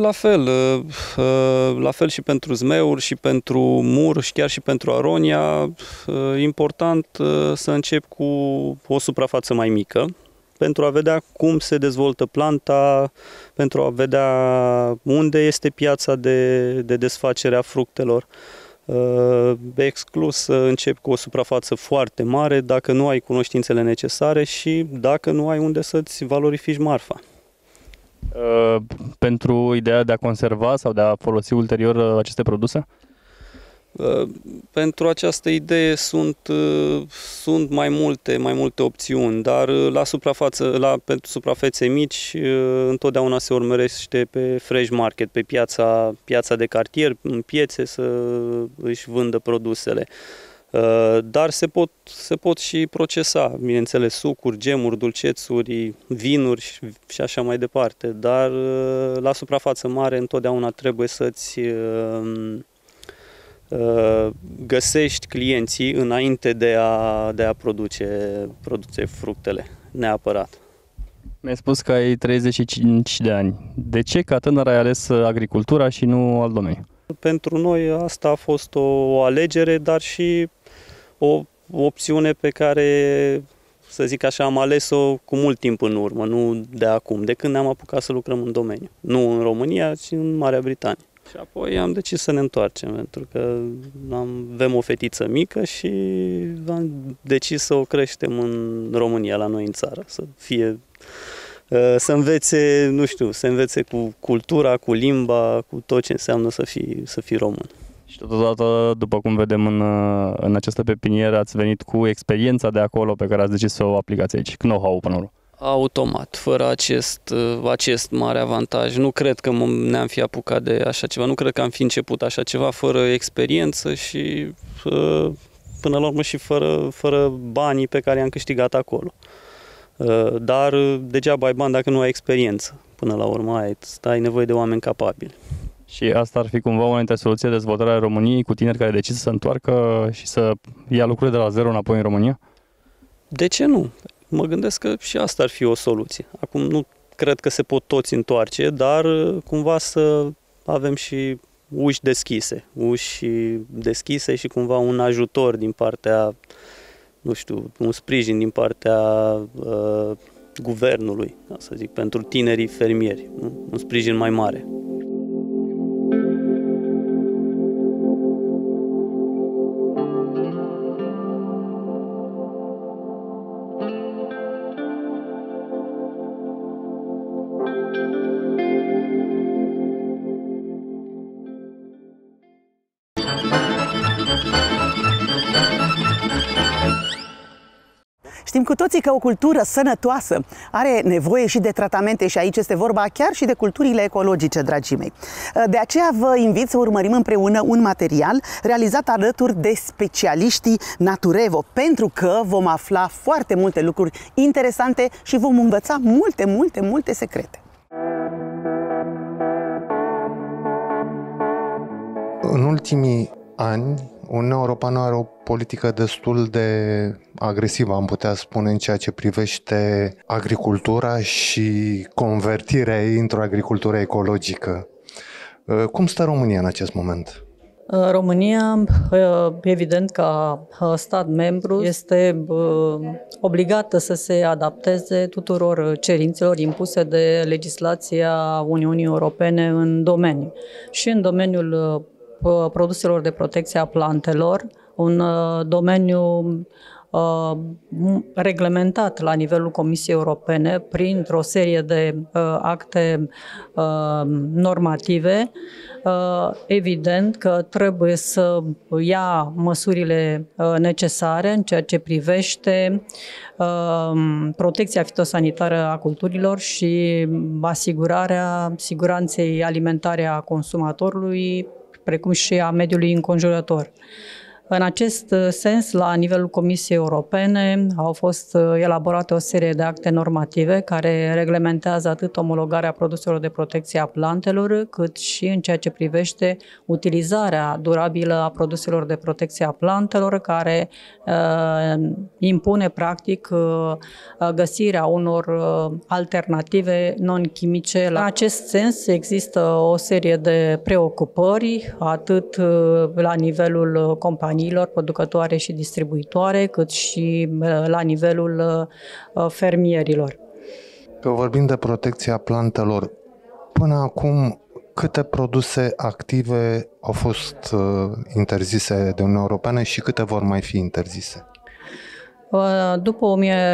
Speaker 12: la fel și pentru zmeuri și pentru mur și chiar și pentru aronia, important să încep cu o suprafață mai mică pentru a vedea cum se dezvoltă planta, pentru a vedea unde este piața de desfacere a fructelor. Exclus să începi cu o suprafață foarte mare dacă nu ai cunoștințele necesare și dacă nu ai unde să-ți valorifici marfa.
Speaker 13: Pentru ideea de a conserva sau de a folosi ulterior aceste produse?
Speaker 12: Pentru această idee sunt mai multe opțiuni, dar pentru suprafețe mici întotdeauna se urmărește pe fresh market, pe piața de cartier, în piețe să își vândă produsele. Dar se pot și procesa, bineînțeles, sucuri, gemuri, dulcețuri, vinuri și așa mai departe. Dar la suprafață mare întotdeauna trebuie să-ți găsești clienții înainte de a produce fructele, neapărat.
Speaker 13: Mi-ai spus că ai 35 de ani. De ce ca tânăr ai ales agricultura și nu alt domeniu?
Speaker 12: Pentru noi asta a fost o alegere, dar și o opțiune pe care, să zic așa, am ales-o cu mult timp în urmă, nu de acum, de când ne-am apucat să lucrăm în domeniu. Nu în România, ci în Marea Britanie. Și apoi am decis să ne întoarcem, pentru că avem o fetiță mică și am decis să o creștem în România, la noi în țară, să învețe, nu știu, să învețe cu cultura, cu limba, cu tot ce înseamnă să fii român.
Speaker 13: Și totodată, după cum vedem în această pepinieră, ați venit cu experiența de acolo pe care ați decis să o aplicați aici, know-how până la urmă.
Speaker 12: Automat, fără acest mare avantaj. Nu cred că ne-am fi apucat de așa ceva, nu cred că am fi început așa ceva fără experiență și până la urmă și fără banii pe care i-am câștigat acolo. Dar degeaba ai bani dacă nu ai experiență. Până la urmă ai nevoie de oameni capabili.
Speaker 13: Și asta ar fi cumva una dintre soluții de dezvoltare a României, cu tineri care decid să se întoarcă și să ia lucrurile de la zero înapoi în România?
Speaker 12: De ce nu? Mă gândesc că și asta ar fi o soluție. Acum nu cred că se pot toți întoarce, dar cumva să avem și uși deschise și cumva un ajutor din partea, nu știu, un sprijin din partea guvernului, să zic, pentru tinerii fermieri, un sprijin mai mare.
Speaker 2: Știm cu toții că o cultură sănătoasă are nevoie și de tratamente și aici este vorba chiar și de culturile ecologice, dragii mei. De aceea vă invit să urmărim împreună un material realizat alături de specialiștii Naturevo, pentru că vom afla foarte multe lucruri interesante și vom învăța multe secrete.
Speaker 1: În ultimii ani, Uniunea Europeană are o politică destul de agresivă, am putea spune, în ceea ce privește agricultura și convertirea ei într-o agricultură ecologică. Cum stă România în acest moment?
Speaker 14: România, evident, ca stat membru, este obligată să se adapteze tuturor cerințelor impuse de legislația Uniunii Europene în domeniu. Și în domeniul produselor de protecție a plantelor, un domeniu reglementat la nivelul Comisiei Europene printr-o serie de acte normative, evident că trebuie să ia măsurile necesare în ceea ce privește protecția fitosanitară a culturilor și asigurarea siguranței alimentare a consumatorului, precum și a mediului înconjurător. În acest sens, la nivelul Comisiei Europene au fost elaborate o serie de acte normative care reglementează atât omologarea produselor de protecție a plantelor, cât și în ceea ce privește utilizarea durabilă a produselor de protecție a plantelor, care impune practic găsirea unor alternative non-chimice. În acest sens există o serie de preocupări, atât la nivelul companiilor producătoare și distribuitoare, cât și la nivelul fermierilor.
Speaker 1: Că vorbim de protecția plantelor, până acum câte produse active au fost interzise de Uniunea Europeană și câte vor mai fi interzise?
Speaker 14: După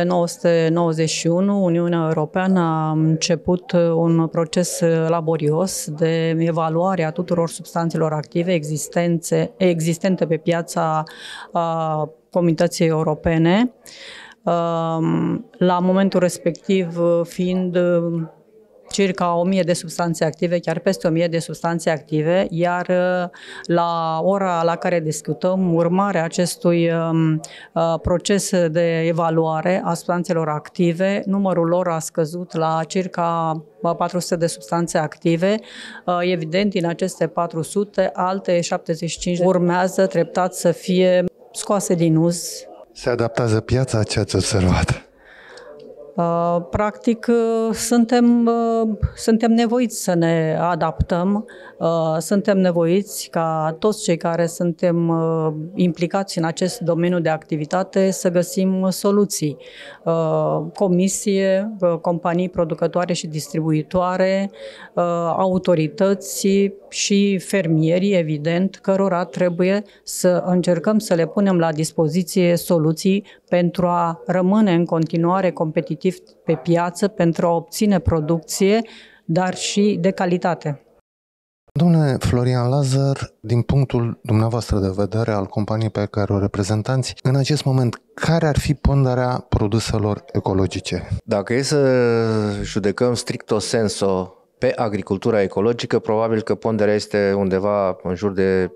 Speaker 14: 1991, Uniunea Europeană a început un proces laborios de evaluare a tuturor substanțelor active existente pe piața Comunității Europene, la momentul respectiv fiind circa 1000 de substanțe active, chiar peste 1000 de substanțe active, iar la ora la care discutăm, urmarea acestui proces de evaluare a substanțelor active, numărul lor a scăzut la circa 400 de substanțe active. Evident, din aceste 400, alte 75 urmează treptat să fie scoase din uz.
Speaker 1: Se adaptează piața? Ce ați observat?
Speaker 14: Practic, suntem nevoiți să ne adaptăm, suntem nevoiți ca toți cei care suntem implicați în acest domeniu de activitate să găsim soluții. Comisie, companii producătoare și distribuitoare, autorități și fermierii, evident, cărora trebuie să încercăm să le punem la dispoziție soluții pentru a rămâne în continuare competitiv pe piață, pentru a obține producție, dar și de calitate.
Speaker 1: Domnule Florian Lazar, din punctul dumneavoastră de vedere al companiei pe care o reprezentați, în acest moment, care ar fi ponderea produselor ecologice?
Speaker 15: Dacă e să judecăm stricto senso pe agricultura ecologică, probabil că ponderea este undeva în jur de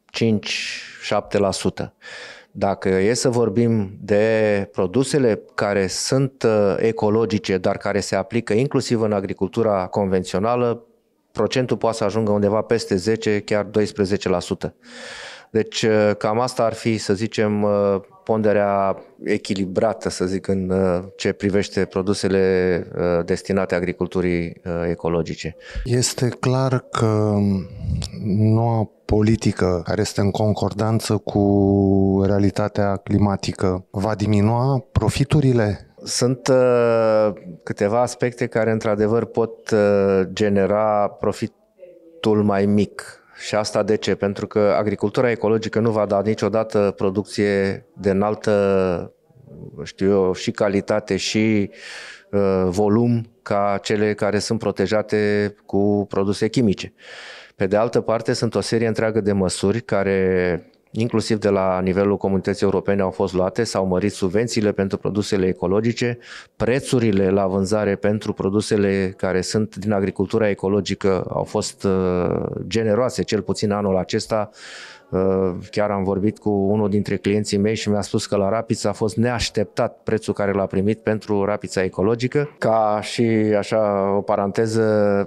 Speaker 15: 5-7%. Dacă e să vorbim de produsele care sunt ecologice, dar care se aplică inclusiv în agricultura convențională, procentul poate să ajungă undeva peste 10, chiar 12%. Deci cam asta ar fi, să zicem, ponderea echilibrată, să zic, în ce privește produsele destinate agriculturii ecologice.
Speaker 1: Este clar că noua politică care este în concordanță cu realitatea climatică va diminua profiturile?
Speaker 15: Sunt câteva aspecte care într-adevăr pot genera profitul mai mic. Și asta de ce? Pentru că agricultura ecologică nu va da niciodată producție de înaltă, știu eu, și calitate și volum ca cele care sunt protejate cu produse chimice. Pe de altă parte, sunt o serie întreagă de măsuri care, inclusiv de la nivelul Comunității Europene, au fost luate, s-au mărit subvențiile pentru produsele ecologice, prețurile la vânzare pentru produsele care sunt din agricultura ecologică au fost generoase, cel puțin anul acesta. Chiar am vorbit cu unul dintre clienții mei și mi-a spus că la rapiță a fost neașteptat prețul care l-a primit pentru rapița ecologică. Ca și așa o paranteză,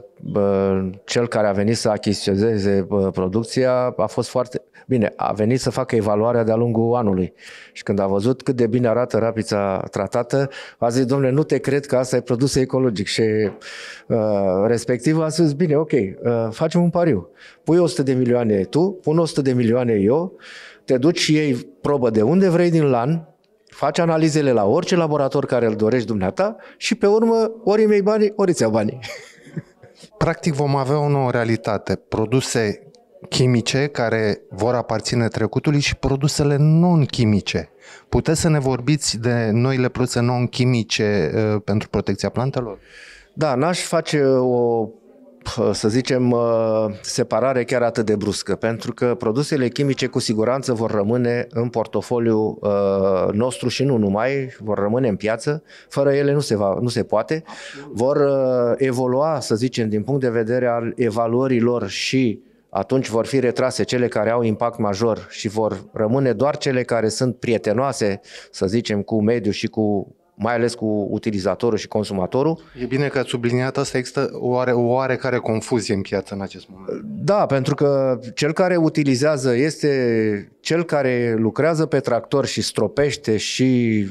Speaker 15: cel care a venit să achiziționeze producția a fost foarte bine, a venit să facă evaluarea de-a lungul anului și când a văzut cât de bine arată rapița tratată, a zis: dom'le, nu te cred că asta e produs ecologic. Și respectiv a zis: bine, ok, facem un pariu. Pui 100 de milioane tu, pun 100 de milioane eu, te duci și iei probă de unde vrei din LAN, faci analizele la orice laborator care îl dorești dumneata și pe urmă ori îmi iei banii, ori îți iau banii.
Speaker 1: Practic vom avea o nouă realitate. Produse chimice care vor aparține trecutului și produsele non-chimice. Puteți să ne vorbiți de noile produse non-chimice pentru protecția plantelor?
Speaker 15: Da, n-aș face o, să zicem, separare chiar atât de bruscă, pentru că produsele chimice cu siguranță vor rămâne în portofoliul nostru și nu numai, vor rămâne în piață, fără ele nu se poate, vor evolua, să zicem, din punct de vedere al evaluărilor și atunci vor fi retrase cele care au impact major și vor rămâne doar cele care sunt prietenoase, să zicem, cu mediul și mai ales cu utilizatorul și consumatorul.
Speaker 1: E bine că ați subliniat asta, există o oarecare confuzie în piață în acest moment.
Speaker 15: Da, pentru că cel care utilizează este cel care lucrează pe tractor și stropește și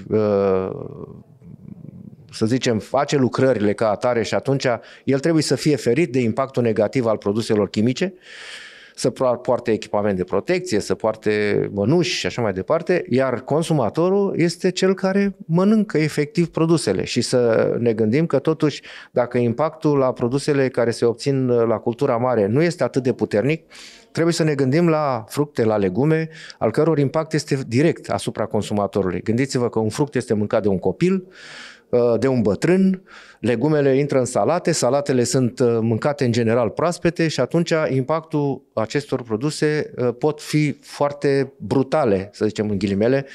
Speaker 15: să zicem, face lucrările ca atare și atunci el trebuie să fie ferit de impactul negativ al produselor chimice, să poarte echipament de protecție, să poarte mănuși și așa mai departe, iar consumatorul este cel care mănâncă efectiv produsele și să ne gândim că totuși dacă impactul la produsele care se obțin la cultura mare nu este atât de puternic, trebuie să ne gândim la fructe, la legume, al căror impact este direct asupra consumatorului. Gândiți-vă că un fruct este mâncat de un copil, de un bătrân, legumele intră în salate, salatele sunt mâncate în general proaspete și atunci impactul acestor produse pot fi foarte brutale, să zicem în ghilimele,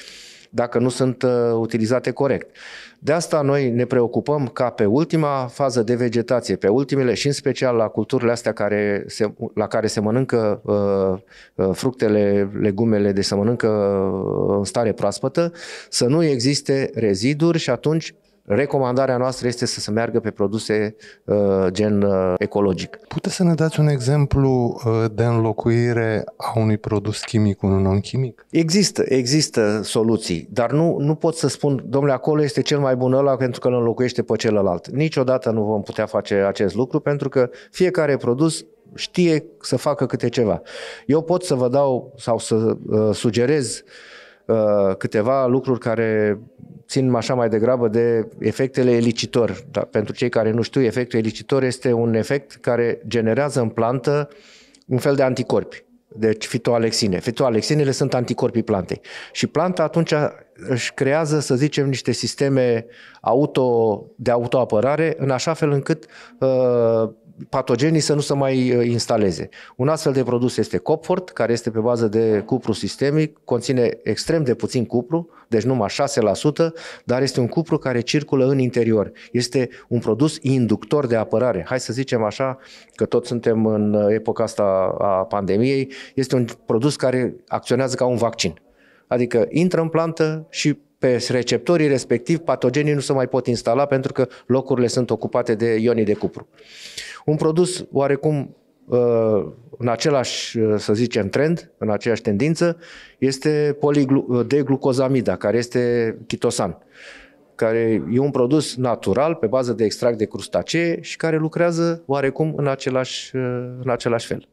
Speaker 15: dacă nu sunt utilizate corect. De asta noi ne preocupăm ca pe ultima fază de vegetație, pe ultimele și în special la culturile astea la care se mănâncă fructele, legumele, deci se mănâncă în stare proaspătă, să nu existe reziduri și atunci recomandarea noastră este să se meargă pe produse gen ecologic.
Speaker 1: Puteți să ne dați un exemplu de înlocuire a unui produs chimic cu un non-chimic?
Speaker 15: Există soluții, dar nu pot să spun, domnule, acolo este cel mai bun ăla pentru că îl înlocuiește pe celălalt. Niciodată nu vom putea face acest lucru pentru că fiecare produs știe să facă câte ceva. Eu pot să vă dau sau să sugerez câteva lucruri care țin așa mai degrabă de efectele elicitor. Da, pentru cei care nu știu, efectul elicitor este un efect care generează în plantă un fel de anticorpi. Deci fitoalexine. Fitoalexinele sunt anticorpii plantei. Și planta atunci își creează, să zicem, niște sisteme de autoapărare în așa fel încât patogenii să nu se mai instaleze. Un astfel de produs este Copfort, care este pe bază de cupru sistemic, conține extrem de puțin cupru, deci numai 6%, dar este un cupru care circulă în interior. Este un produs inductor de apărare. Hai să zicem așa, că tot suntem în epoca asta a pandemiei, este un produs care acționează ca un vaccin. Adică intră în plantă și pe receptorii respectivi patogenii nu se mai pot instala pentru că locurile sunt ocupate de ionii de cupru. Un produs oarecum în același, să zicem, trend, în aceeași tendință, este D-glucozamida, care este chitosan, care e un produs natural pe bază de extract de crustacee și care lucrează oarecum în același fel.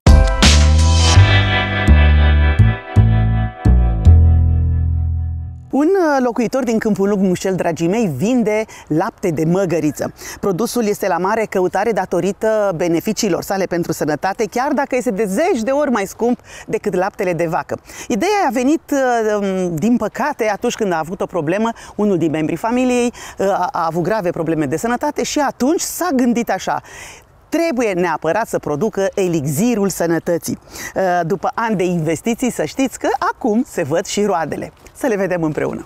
Speaker 2: Un locuitor din Câmpul Lung, Mușel, dragii mei, vinde lapte de măgăriță. Produsul este la mare căutare datorită beneficiilor sale pentru sănătate, chiar dacă este de 10 de ori mai scump decât laptele de vacă. Ideea a venit, din păcate, atunci când a avut o problemă, unul din membrii familiei a avut grave probleme de sănătate și atunci s-a gândit așa: trebuie neapărat să producă elixirul sănătății. După ani de investiții, să știți că acum se văd și roadele. Să le vedem împreună.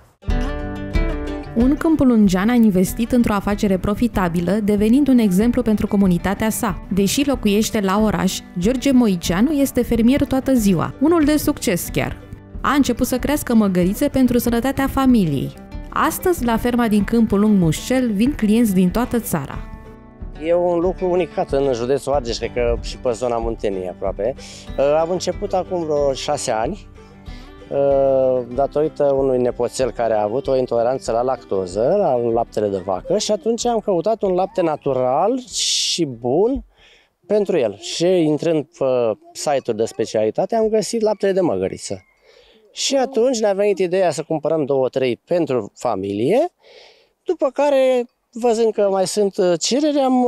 Speaker 5: Un câmpulungean a investit într-o afacere profitabilă, devenind un exemplu pentru comunitatea sa. Deși locuiește la oraș, George Moiceanu este fermier toată ziua, unul de succes chiar. A început să crească măgărițe pentru sănătatea familiei. Astăzi, la ferma din Câmpul Lung, Mușel, vin clienți din toată țara.
Speaker 16: E un lucru unicat în județul Argeș, cred că și pe zona Munteniei aproape. Am început acum vreo 6 ani, datorită unui nepoțel care a avut o intoleranță la lactoză, la laptele de vacă, și atunci am căutat un lapte natural și bun pentru el. Și intrând pe site-uri de specialitate am găsit laptele de măgăriță. Și atunci ne-a venit ideea să cumpărăm 2-3 pentru familie, după care, văzând că mai sunt cereri, am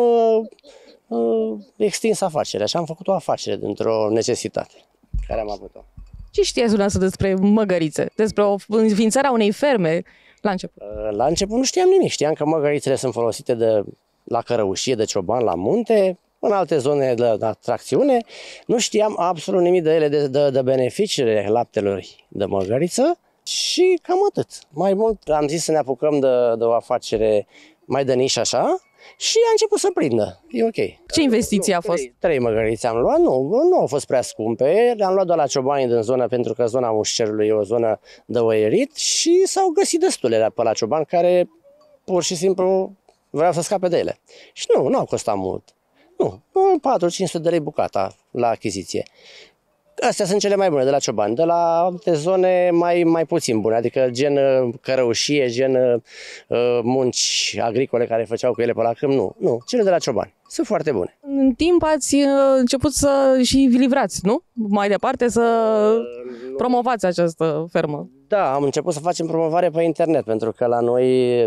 Speaker 16: extins afacerea și am făcut o afacere dintr-o necesitate care am avut-o.
Speaker 6: Ce știați dumneavoastră despre măgărițe? Despre înființarea unei ferme la început?
Speaker 16: La început nu știam nimic. Știam că măgărițele sunt folosite la cărăușie, de cioban, la munte, în alte zone de atracțiune. Nu știam absolut nimic de ele, de beneficiile laptelor de măgăriță și cam atât. Mai mult am zis să ne apucăm de o afacere mai de nișă așa și a început să prindă. E ok.
Speaker 6: Ce investiții a fost?
Speaker 16: 3 măgărițe am luat, nu au fost prea scumpe. Le-am luat doar la ciobanii din zonă, pentru că zona Mușcerului e o zonă de oierit și s-au găsit destule pe la ciobani care pur și simplu vreau să scape de ele. Și nu au costat mult. Nu, 4-500 de lei bucata la achiziție. Astea sunt cele mai bune de la ciobani. De la alte zone mai puțin bune, adică gen cărăușie, gen munci agricole care făceau cu ele pe la câmp, nu. Cele de la ciobani sunt foarte bune.
Speaker 6: În timp ați început să și vi livrați, nu? Mai departe să promovați această fermă.
Speaker 16: Da, am început să facem promovare pe internet, pentru că la noi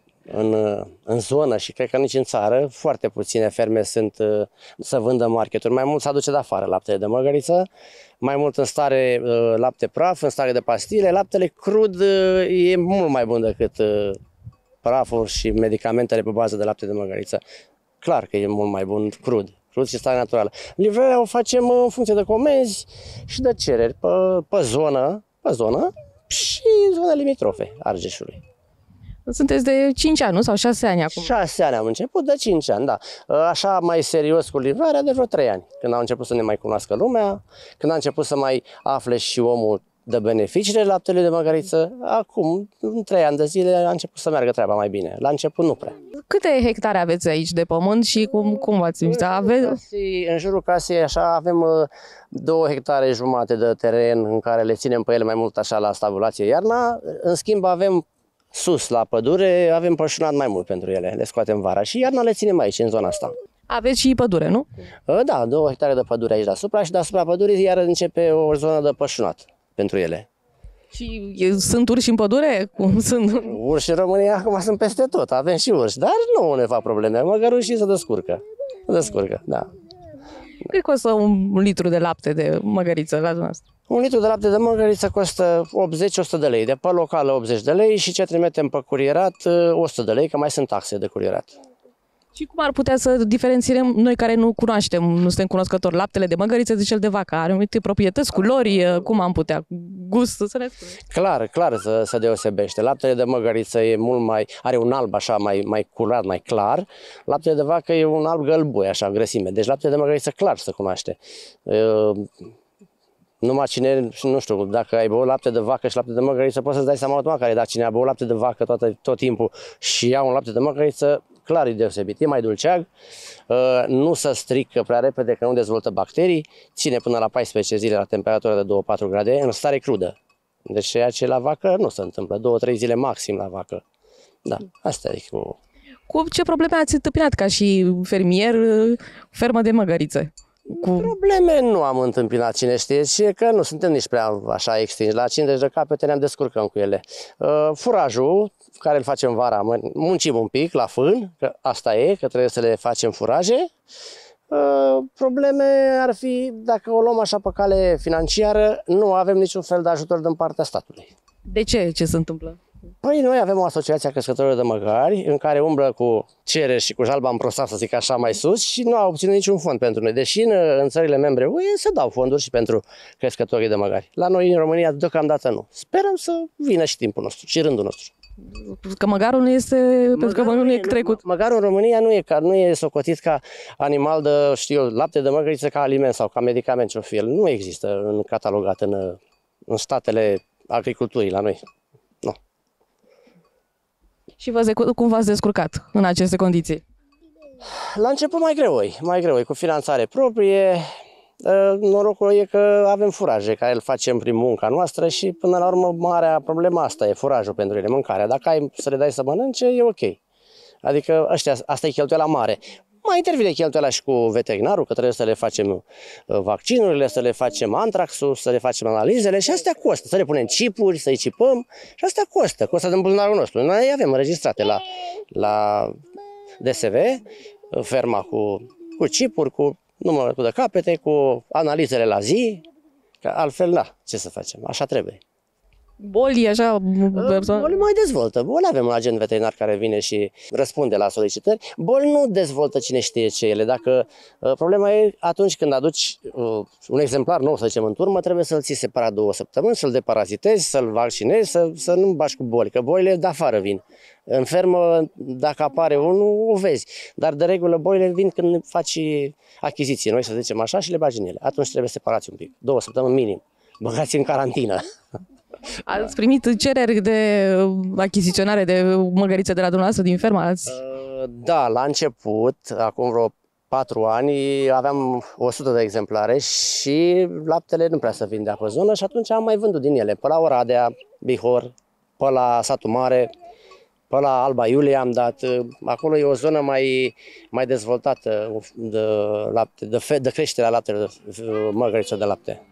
Speaker 16: în zonă și cred că nici în țară foarte puține ferme sunt să vândă marketuri. Mai mult se aduce de afară laptele de măgăriță, mai mult în stare lapte praf, în stare de pastile. Laptele crud e mult mai bun decât praful și medicamentele pe bază de lapte de măgăriță. Clar că e mult mai bun crud și stare naturală. Livrarea o facem în funcție de comenzi și de cereri pe zonă și în zona limitrofe Argeșului.
Speaker 6: Sunteți de 5 ani, nu? Sau 6 ani acum?
Speaker 16: 6 ani am început, de 5 ani, da. Așa mai serios cu livrarea de vreo 3 ani. Când am început să ne mai cunoască lumea, când am început să mai afle și omul de beneficiile laptelui de măgăriță, acum, în 3 ani de zile, a început să meargă treaba mai bine. La început nu prea.
Speaker 6: Câte hectare aveți aici de pământ și cum v-ați invitat?
Speaker 16: În jurul casei așa avem 2 hectare jumate de teren în care le ținem pe ele mai mult așa la stabulație iarna. În schimb avem sus la pădure, avem pășunat mai mult pentru ele, le scoatem vara și iarna le ținem aici, în zona asta.
Speaker 6: Aveți și pădure, nu?
Speaker 16: Da, 2 hectare de pădure aici deasupra și deasupra pădurii iar începe o zonă de pășunat pentru ele.
Speaker 6: Și sunt urși în pădure? Cum sunt?
Speaker 16: Urși în România acum sunt peste tot, avem și urși, dar nu ne fac probleme, măgărușii se descurcă. Se descurcă, da.
Speaker 6: Cât costă un litru de lapte de măgăriță la dumneavoastră?
Speaker 16: Un litru de lapte de măgăriță costă 80-100 de lei, de pe locală 80 de lei și ce trimitem pe curierat 100 de lei, că mai sunt taxe de curierat.
Speaker 6: Și cum ar putea să diferențiem noi care nu cunoaștem, nu suntem cunoscători, laptele de măgăriță de cel de vacă? Are anumite proprietăți, culori, cum am putea, gust, să ne spuneți? Clar se deosebește. Laptele de măgăriță e mult mai, are un alb așa mai curat, mai clar. Laptele de vacă e un alb gălbui, așa, grăsime. Deci laptele de măgăriță clar se cunoaște. Numai cine, nu știu, dacă ai băut lapte de vacă și lapte de măgăriță, poți să-ți dai seama automat care, dar cine a băut lapte de vacă tot timpul și ia un lapte de măgăriță, clar e deosebit, e mai dulceag, nu se strică prea repede, că nu dezvoltă bacterii, ține până la 14 zile la temperatură de 2-4 grade, în stare crudă. Deci ceea ce la vacă nu se întâmplă, 2-3 zile maxim la vacă. Da, asta e cu ce probleme ați întâmpinat ca și fermier, fermă de măgărițe?
Speaker 16: Probleme nu am întâmpinat, cine știe, și că nu suntem nici prea așa extinși. La 50 de capete ne-am descurcăm cu ele. Furajul, care îl facem vara, muncim un pic la fân, că asta e, că trebuie să le facem furaje. Probleme ar fi, dacă o luăm așa pe cale financiară, nu avem niciun fel de ajutor din partea statului.
Speaker 6: De ce? Ce se întâmplă?
Speaker 16: Păi noi avem o asociație a crescătorilor de măgari în care umblă cu cereri și cu jalba împrostat, să zic așa, mai sus și nu au obținut niciun fond pentru noi. Deși în țările membre UE se dau fonduri și pentru crescătorii de măgari. La noi în România deocamdată nu. Sperăm să vină și timpul nostru și rândul nostru.
Speaker 6: Că măgarul nu este, pentru că măgarul nu e trecut.
Speaker 16: Măgarul în România nu e socotit ca animal de, știu eu, lapte de măgăriță ca aliment sau ca medicament ce-o fi el. Nu există catalogat în statele agriculturii la noi. Nu.
Speaker 6: Și cum v-ați descurcat în aceste condiții?
Speaker 16: La început mai greu, cu finanțare proprie. Norocul e că avem furaje care îl facem prin munca noastră și până la urmă marea problemă asta e furajul pentru ele, mâncarea. Dacă ai să le dai să mănânce, e ok. Adică asta e cheltuiala mare. Mai intervine cheltuiala și cu veterinarul, că trebuie să le facem vaccinurile, să le facem antraxul, să le facem analizele și astea costă. Să le punem chipuri, să-i chipăm și astea costă din buzunarul nostru. Noi avem înregistrate la DSV, ferma cu chipuri, cu numărul de capete, cu analizele la zi, că altfel, da, ce să facem, așa trebuie.
Speaker 6: Boli, așa?
Speaker 16: Boli mai dezvoltă. Boli avem un agent veterinar care vine și răspunde la solicitări. Boli nu dezvoltă cine știe ce ele. Dacă problema e atunci când aduci un exemplar nou, să zicem, în turmă, trebuie să-l ții separat 2 săptămâni, să-l deparazitezi, să-l vaccinezi, să nu bași cu boli, că bolile de afară vin. În fermă, dacă apare unul, o vezi. Dar de regulă bolile vin când faci achiziție, noi să zicem așa, și le bagi în ele. Atunci trebuie separați un pic, 2 săptămâni minim. Băgați în carantină.
Speaker 6: Ați primit cereri de achiziționare de măgărițe de la dumneavoastră din fermă?
Speaker 16: Da, la început, acum vreo 4 ani, aveam 100 de exemplare și laptele nu prea se vindea pe zonă și atunci am mai vândut din ele. Pe la Oradea, Bihor, pe la Satul Mare, pe la Alba Iulia am dat. Acolo e o zonă mai dezvoltată de creșterea laptelor, de măgăriță de lapte.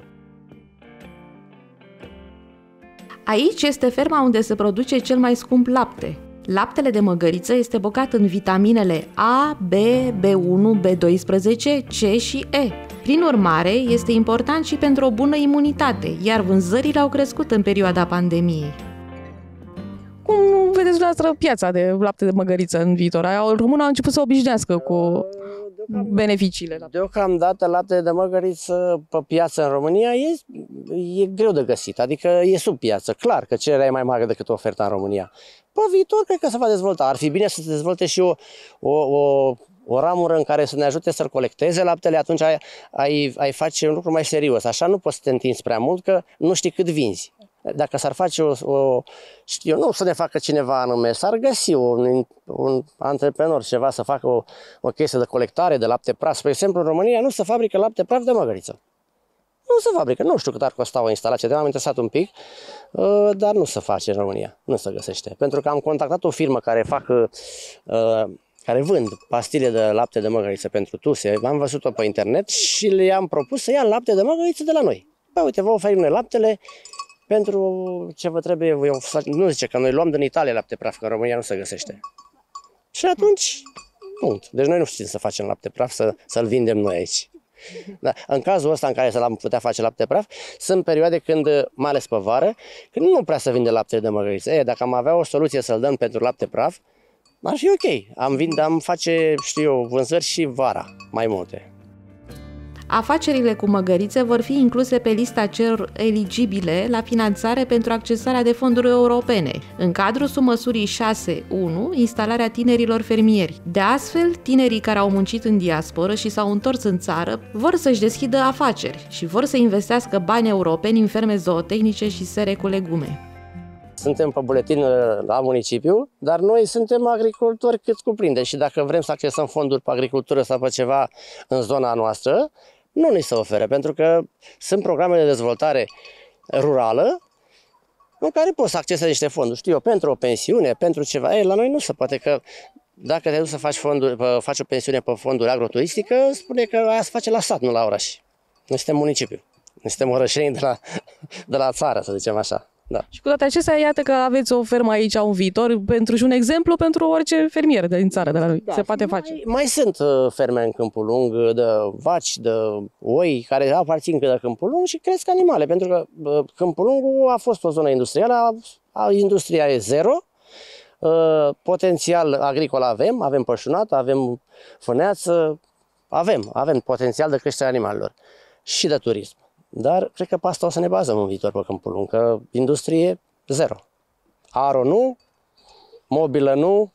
Speaker 5: Aici este ferma unde se produce cel mai scump lapte. Laptele de măgăriță este bogat în vitaminele A, B, B1, B12, C și E. Prin urmare, este important și pentru o bună imunitate, iar vânzările au crescut în perioada pandemiei.
Speaker 6: Cum vedeți dumneavoastră piața de lapte de măgăriță în viitor? Românul a început să obișnuiască cu...
Speaker 17: beneficiile?
Speaker 16: Deocamdată laptele de măgăriță pe piață în România e greu de găsit, adică e sub piață. Clar că cererea e mai mare decât oferta în România. Pe viitor cred că se va dezvolta. Ar fi bine să se dezvolte și o ramură în care să ne ajute să-l colecteze laptele, atunci ai face un lucru mai serios. Așa nu poți să te întinzi prea mult, că nu știi cât vinzi. Dacă s-ar face nu să ne facă cineva anume, s-ar găsi un antreprenor, ceva să facă o chestie de colectare de lapte praf. Spre exemplu, în România nu se fabrică lapte praf de măgăriță. Nu se fabrică, nu știu cât ar costa o instalație, de m-am interesat un pic, dar nu se face în România, nu se găsește. Pentru că am contactat o firmă care vând pastile de lapte de măgăriță pentru tuse, am văzut-o pe internet și le-am propus să ia lapte de măgăriță de la noi. Bă, uite, vă oferim noi laptele pentru ce vă trebuie. Nu zice că noi luăm din Italia lapte praf, că în România nu se găsește. Și atunci, punct. Deci noi nu știm să facem lapte praf, să-l vindem noi aici. Da. În cazul ăsta în care să-l putea face lapte praf, sunt perioade când, mai ales pe vară, când nu prea se vinde laptele de măgăriță. Dacă am avea o soluție să-l dăm pentru lapte praf, ar fi ok. Am face, vânzări și vara, mai multe.
Speaker 5: Afacerile cu măgărițe vor fi incluse pe lista celor eligibile la finanțare pentru accesarea de fonduri europene, în cadrul submăsurii 6.1, instalarea tinerilor fermieri. De astfel, tinerii care au muncit în diasporă și s-au întors în țară vor să-și deschidă afaceri și vor să investească bani europeni în ferme zootehnice și sere cu legume.
Speaker 16: Suntem pe buletin la municipiu, dar noi suntem agricultori cât cuprinde și dacă vrem să accesăm fonduri pe agricultură sau pe ceva în zona noastră, nu ni se oferă, pentru că sunt programe de dezvoltare rurală în care poți să accesezi niște fonduri, pentru o pensiune, pentru ceva. La noi nu se poate, că dacă te duci să faci o pensiune pe fonduri agroturistică, spune că aia se face la sat, nu la oraș. Noi suntem municipiu, noi suntem orășeni de la țară, să zicem așa. Da.
Speaker 17: Și cu toate acestea, iată că aveți o fermă aici un viitor și un exemplu pentru orice fermier din țară de la noi. Se poate face.
Speaker 16: Mai sunt ferme în Câmpul Lung de vaci, de oi, care aparțin de Câmpul Lung și cresc animale, pentru că Câmpul Lung a fost o zonă industrială, industria e zero, potențial agricol avem pășunat, avem fâneață, avem potențial de creștere animalelor și de turism. Dar cred că pe asta o să ne bazăm în viitor pe Câmpul Lung, că industrie zero. Aro nu, mobilă nu,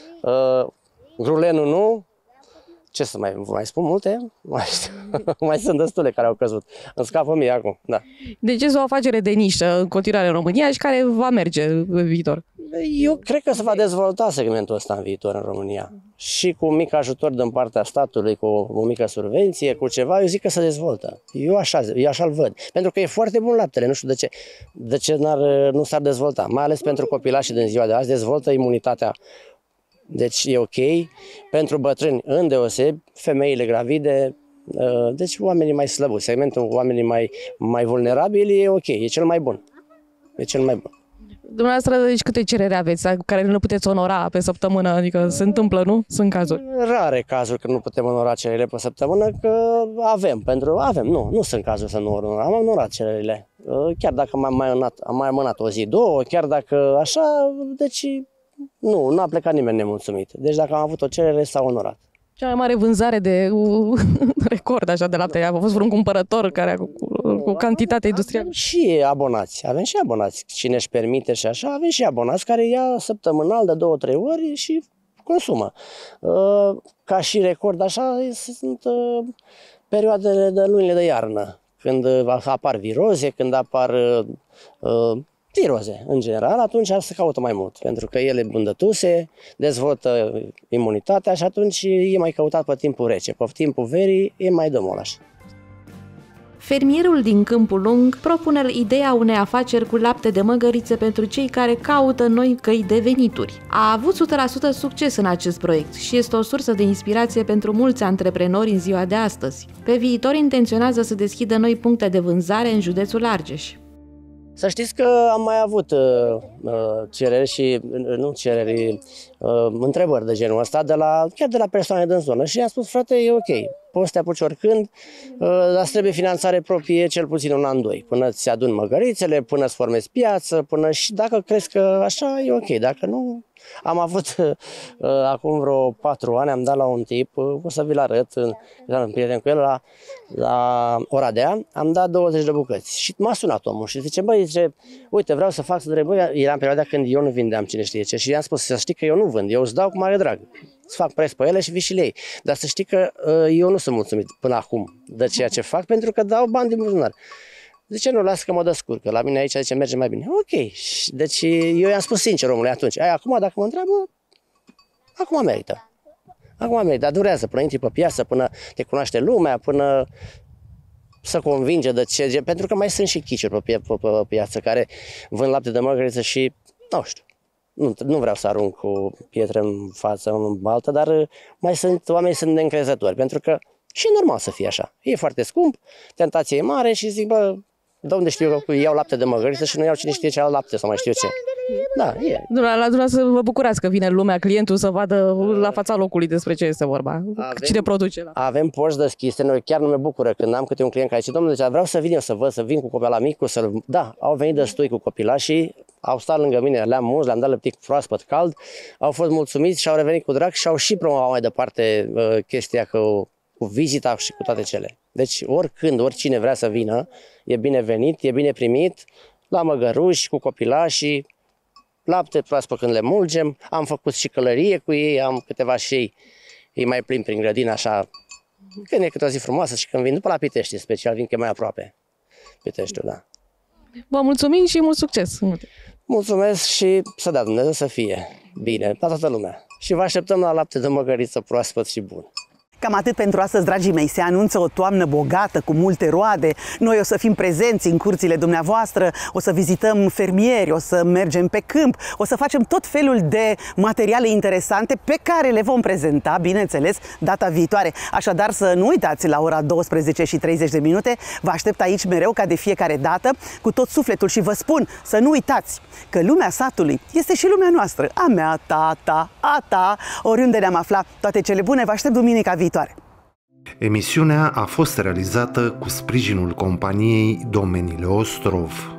Speaker 16: grulenul nu, ce să mai spun multe? Mai sunt destule care au căzut. Îmi scapă mie acum, da.
Speaker 17: Deci este o afacere de nișă în continuare în România și care va merge în viitor.
Speaker 16: Eu cred că se va dezvolta segmentul ăsta în viitor în România. Și cu un mic ajutor din partea statului, cu o mică subvenție, cu ceva, eu zic că se dezvoltă. Eu așa-l văd. Pentru că e foarte bun laptele, nu știu de ce nu s-ar dezvolta. Mai ales pentru copilașii din ziua de azi, dezvoltă imunitatea. Deci e ok. Pentru bătrâni îndeosebi, femeile gravide, deci oamenii mai slăbuți, segmentul oamenii mai vulnerabili e ok, e cel mai bun. E cel mai bun.
Speaker 17: Dumneavoastră, deci câte cereri aveți care nu puteți onora pe săptămână? Adică se întâmplă, nu? Sunt cazuri.
Speaker 16: Rare cazuri că nu putem onora cererile pe săptămână, că avem, nu sunt cazuri să nu onorăm, am onorat cererile. Chiar dacă am mai amânat o zi, două, chiar dacă așa, deci nu a plecat nimeni nemulțumit. Deci dacă am avut o cerere, s-a onorat.
Speaker 17: Cea mai mare vânzare de record așa de lapte, a fost vreun cumpărător care cu cantitate industrială?
Speaker 16: Avem și abonați. Cine își permite și așa, avem și abonați care ia săptămânal de 2-3 ori și consumă. Ca și record așa sunt perioadele de lunile de iarnă, când apar viroze, când apar viroze, în general, atunci se caută mai mult, pentru că ele bândătuse, dezvoltă imunitatea și atunci e mai căutat pe timpul rece. Pe timpul verii e mai dămolaș.
Speaker 5: Fermierul din Câmpul Lung propune ideea unei afaceri cu lapte de măgărițe pentru cei care caută noi căi de venituri. A avut 100% succes în acest proiect și este o sursă de inspirație pentru mulți antreprenori în ziua de astăzi. Pe viitor intenționează să deschidă noi puncte de vânzare în județul Argeș.
Speaker 16: Să știți că am mai avut întrebări de genul ăsta chiar de la persoane din zonă și i-am spus, frate, e ok, poți să te apuci oricând, dar trebuie finanțare proprie cel puțin un an, doi, până ți aduni măgărițele, până îți formezi piață, până și dacă crezi că așa, e ok, dacă nu, Am avut, acum vreo 4 ani, am dat la un tip, o să vi-l arăt, eram un prieten cu el, la Oradea, am dat 20 de bucăți. Și m-a sunat omul și zice, băi, zice, uite, vreau să fac să trebuie, era în perioada când eu nu vindeam cine știe ce și i-am spus să știi că eu nu vând, eu îți dau cu mare drag. Să fac preț pe ele și vii și le iei. Dar să știi că eu nu sunt mulțumit până acum de ceea ce fac, pentru că dau bani din buzunar. Zice, nu, lasă că mă descurcă. La mine aici, zice, merge mai bine. Ok. Deci eu i-am spus sincer omului atunci. Acum, dacă mă întreabă, acum merită. Acum merită, dar durează până intri pe piață, până te cunoaște lumea, până să convinge de ce. Pentru că mai sunt și chiciuri pe piață care vând lapte de măgăriță și, nu știu, nu vreau să arunc cu pietre în față, în baltă, dar oamenii sunt neîncrezători, pentru că și e normal să fie așa. E foarte scump, tentația e mare și zic, bă, de unde știu eu că iau lapte de măgăriță și nu iau cine știe ce alt lapte sau mai știu ce. Da, e.
Speaker 17: La dumneavoastră vă bucurați că vine lumea, clientul să vadă la fața locului despre ce este vorba. Cine produce lapte.
Speaker 16: Avem porți deschise, noi chiar nu ne bucură când am câte un client care zice, domnule, vreau să vin eu să văd, să vin cu copila micu, Da, au venit destui cu copilașii, au stat lângă mine, le-am muns, le-am dat lăptic proaspăt cald, au fost mulțumiți și au revenit cu drag și au și promovat mai departe chestia cu vizita și cu toate cele. Deci oricând, oricine vrea să vină, e binevenit, e bine primit, la măgăruși, cu copilașii, lapte proaspăt când le mulgem, am făcut și călărie cu ei, am câteva și ei mai plimb prin grădină, așa, când e câte o zi frumoasă și când vin după la Pitești, special, vin că e mai aproape. Piteștiul, da.
Speaker 17: Vă mulțumim și mult succes!
Speaker 16: Mulțumesc și să dea Dumnezeu să fie bine la toată lumea. Și vă așteptăm la lapte de măgăriță proaspăt și bun.
Speaker 2: Cam atât pentru astăzi, dragii mei. Se anunță o toamnă bogată, cu multe roade. Noi o să fim prezenți în curțile dumneavoastră, o să vizităm fermieri, o să mergem pe câmp, o să facem tot felul de materiale interesante pe care le vom prezenta, bineînțeles, data viitoare. Așadar, să nu uitați, la ora 12:30, vă aștept aici mereu, ca de fiecare dată, cu tot sufletul și vă spun să nu uitați că lumea satului este și lumea noastră, a mea, a ta, oriunde ne-am aflat. Toate cele bune, vă aștept duminica viitoare.
Speaker 1: Emisiunea a fost realizată cu sprijinul companiei Domeniile Ostrov.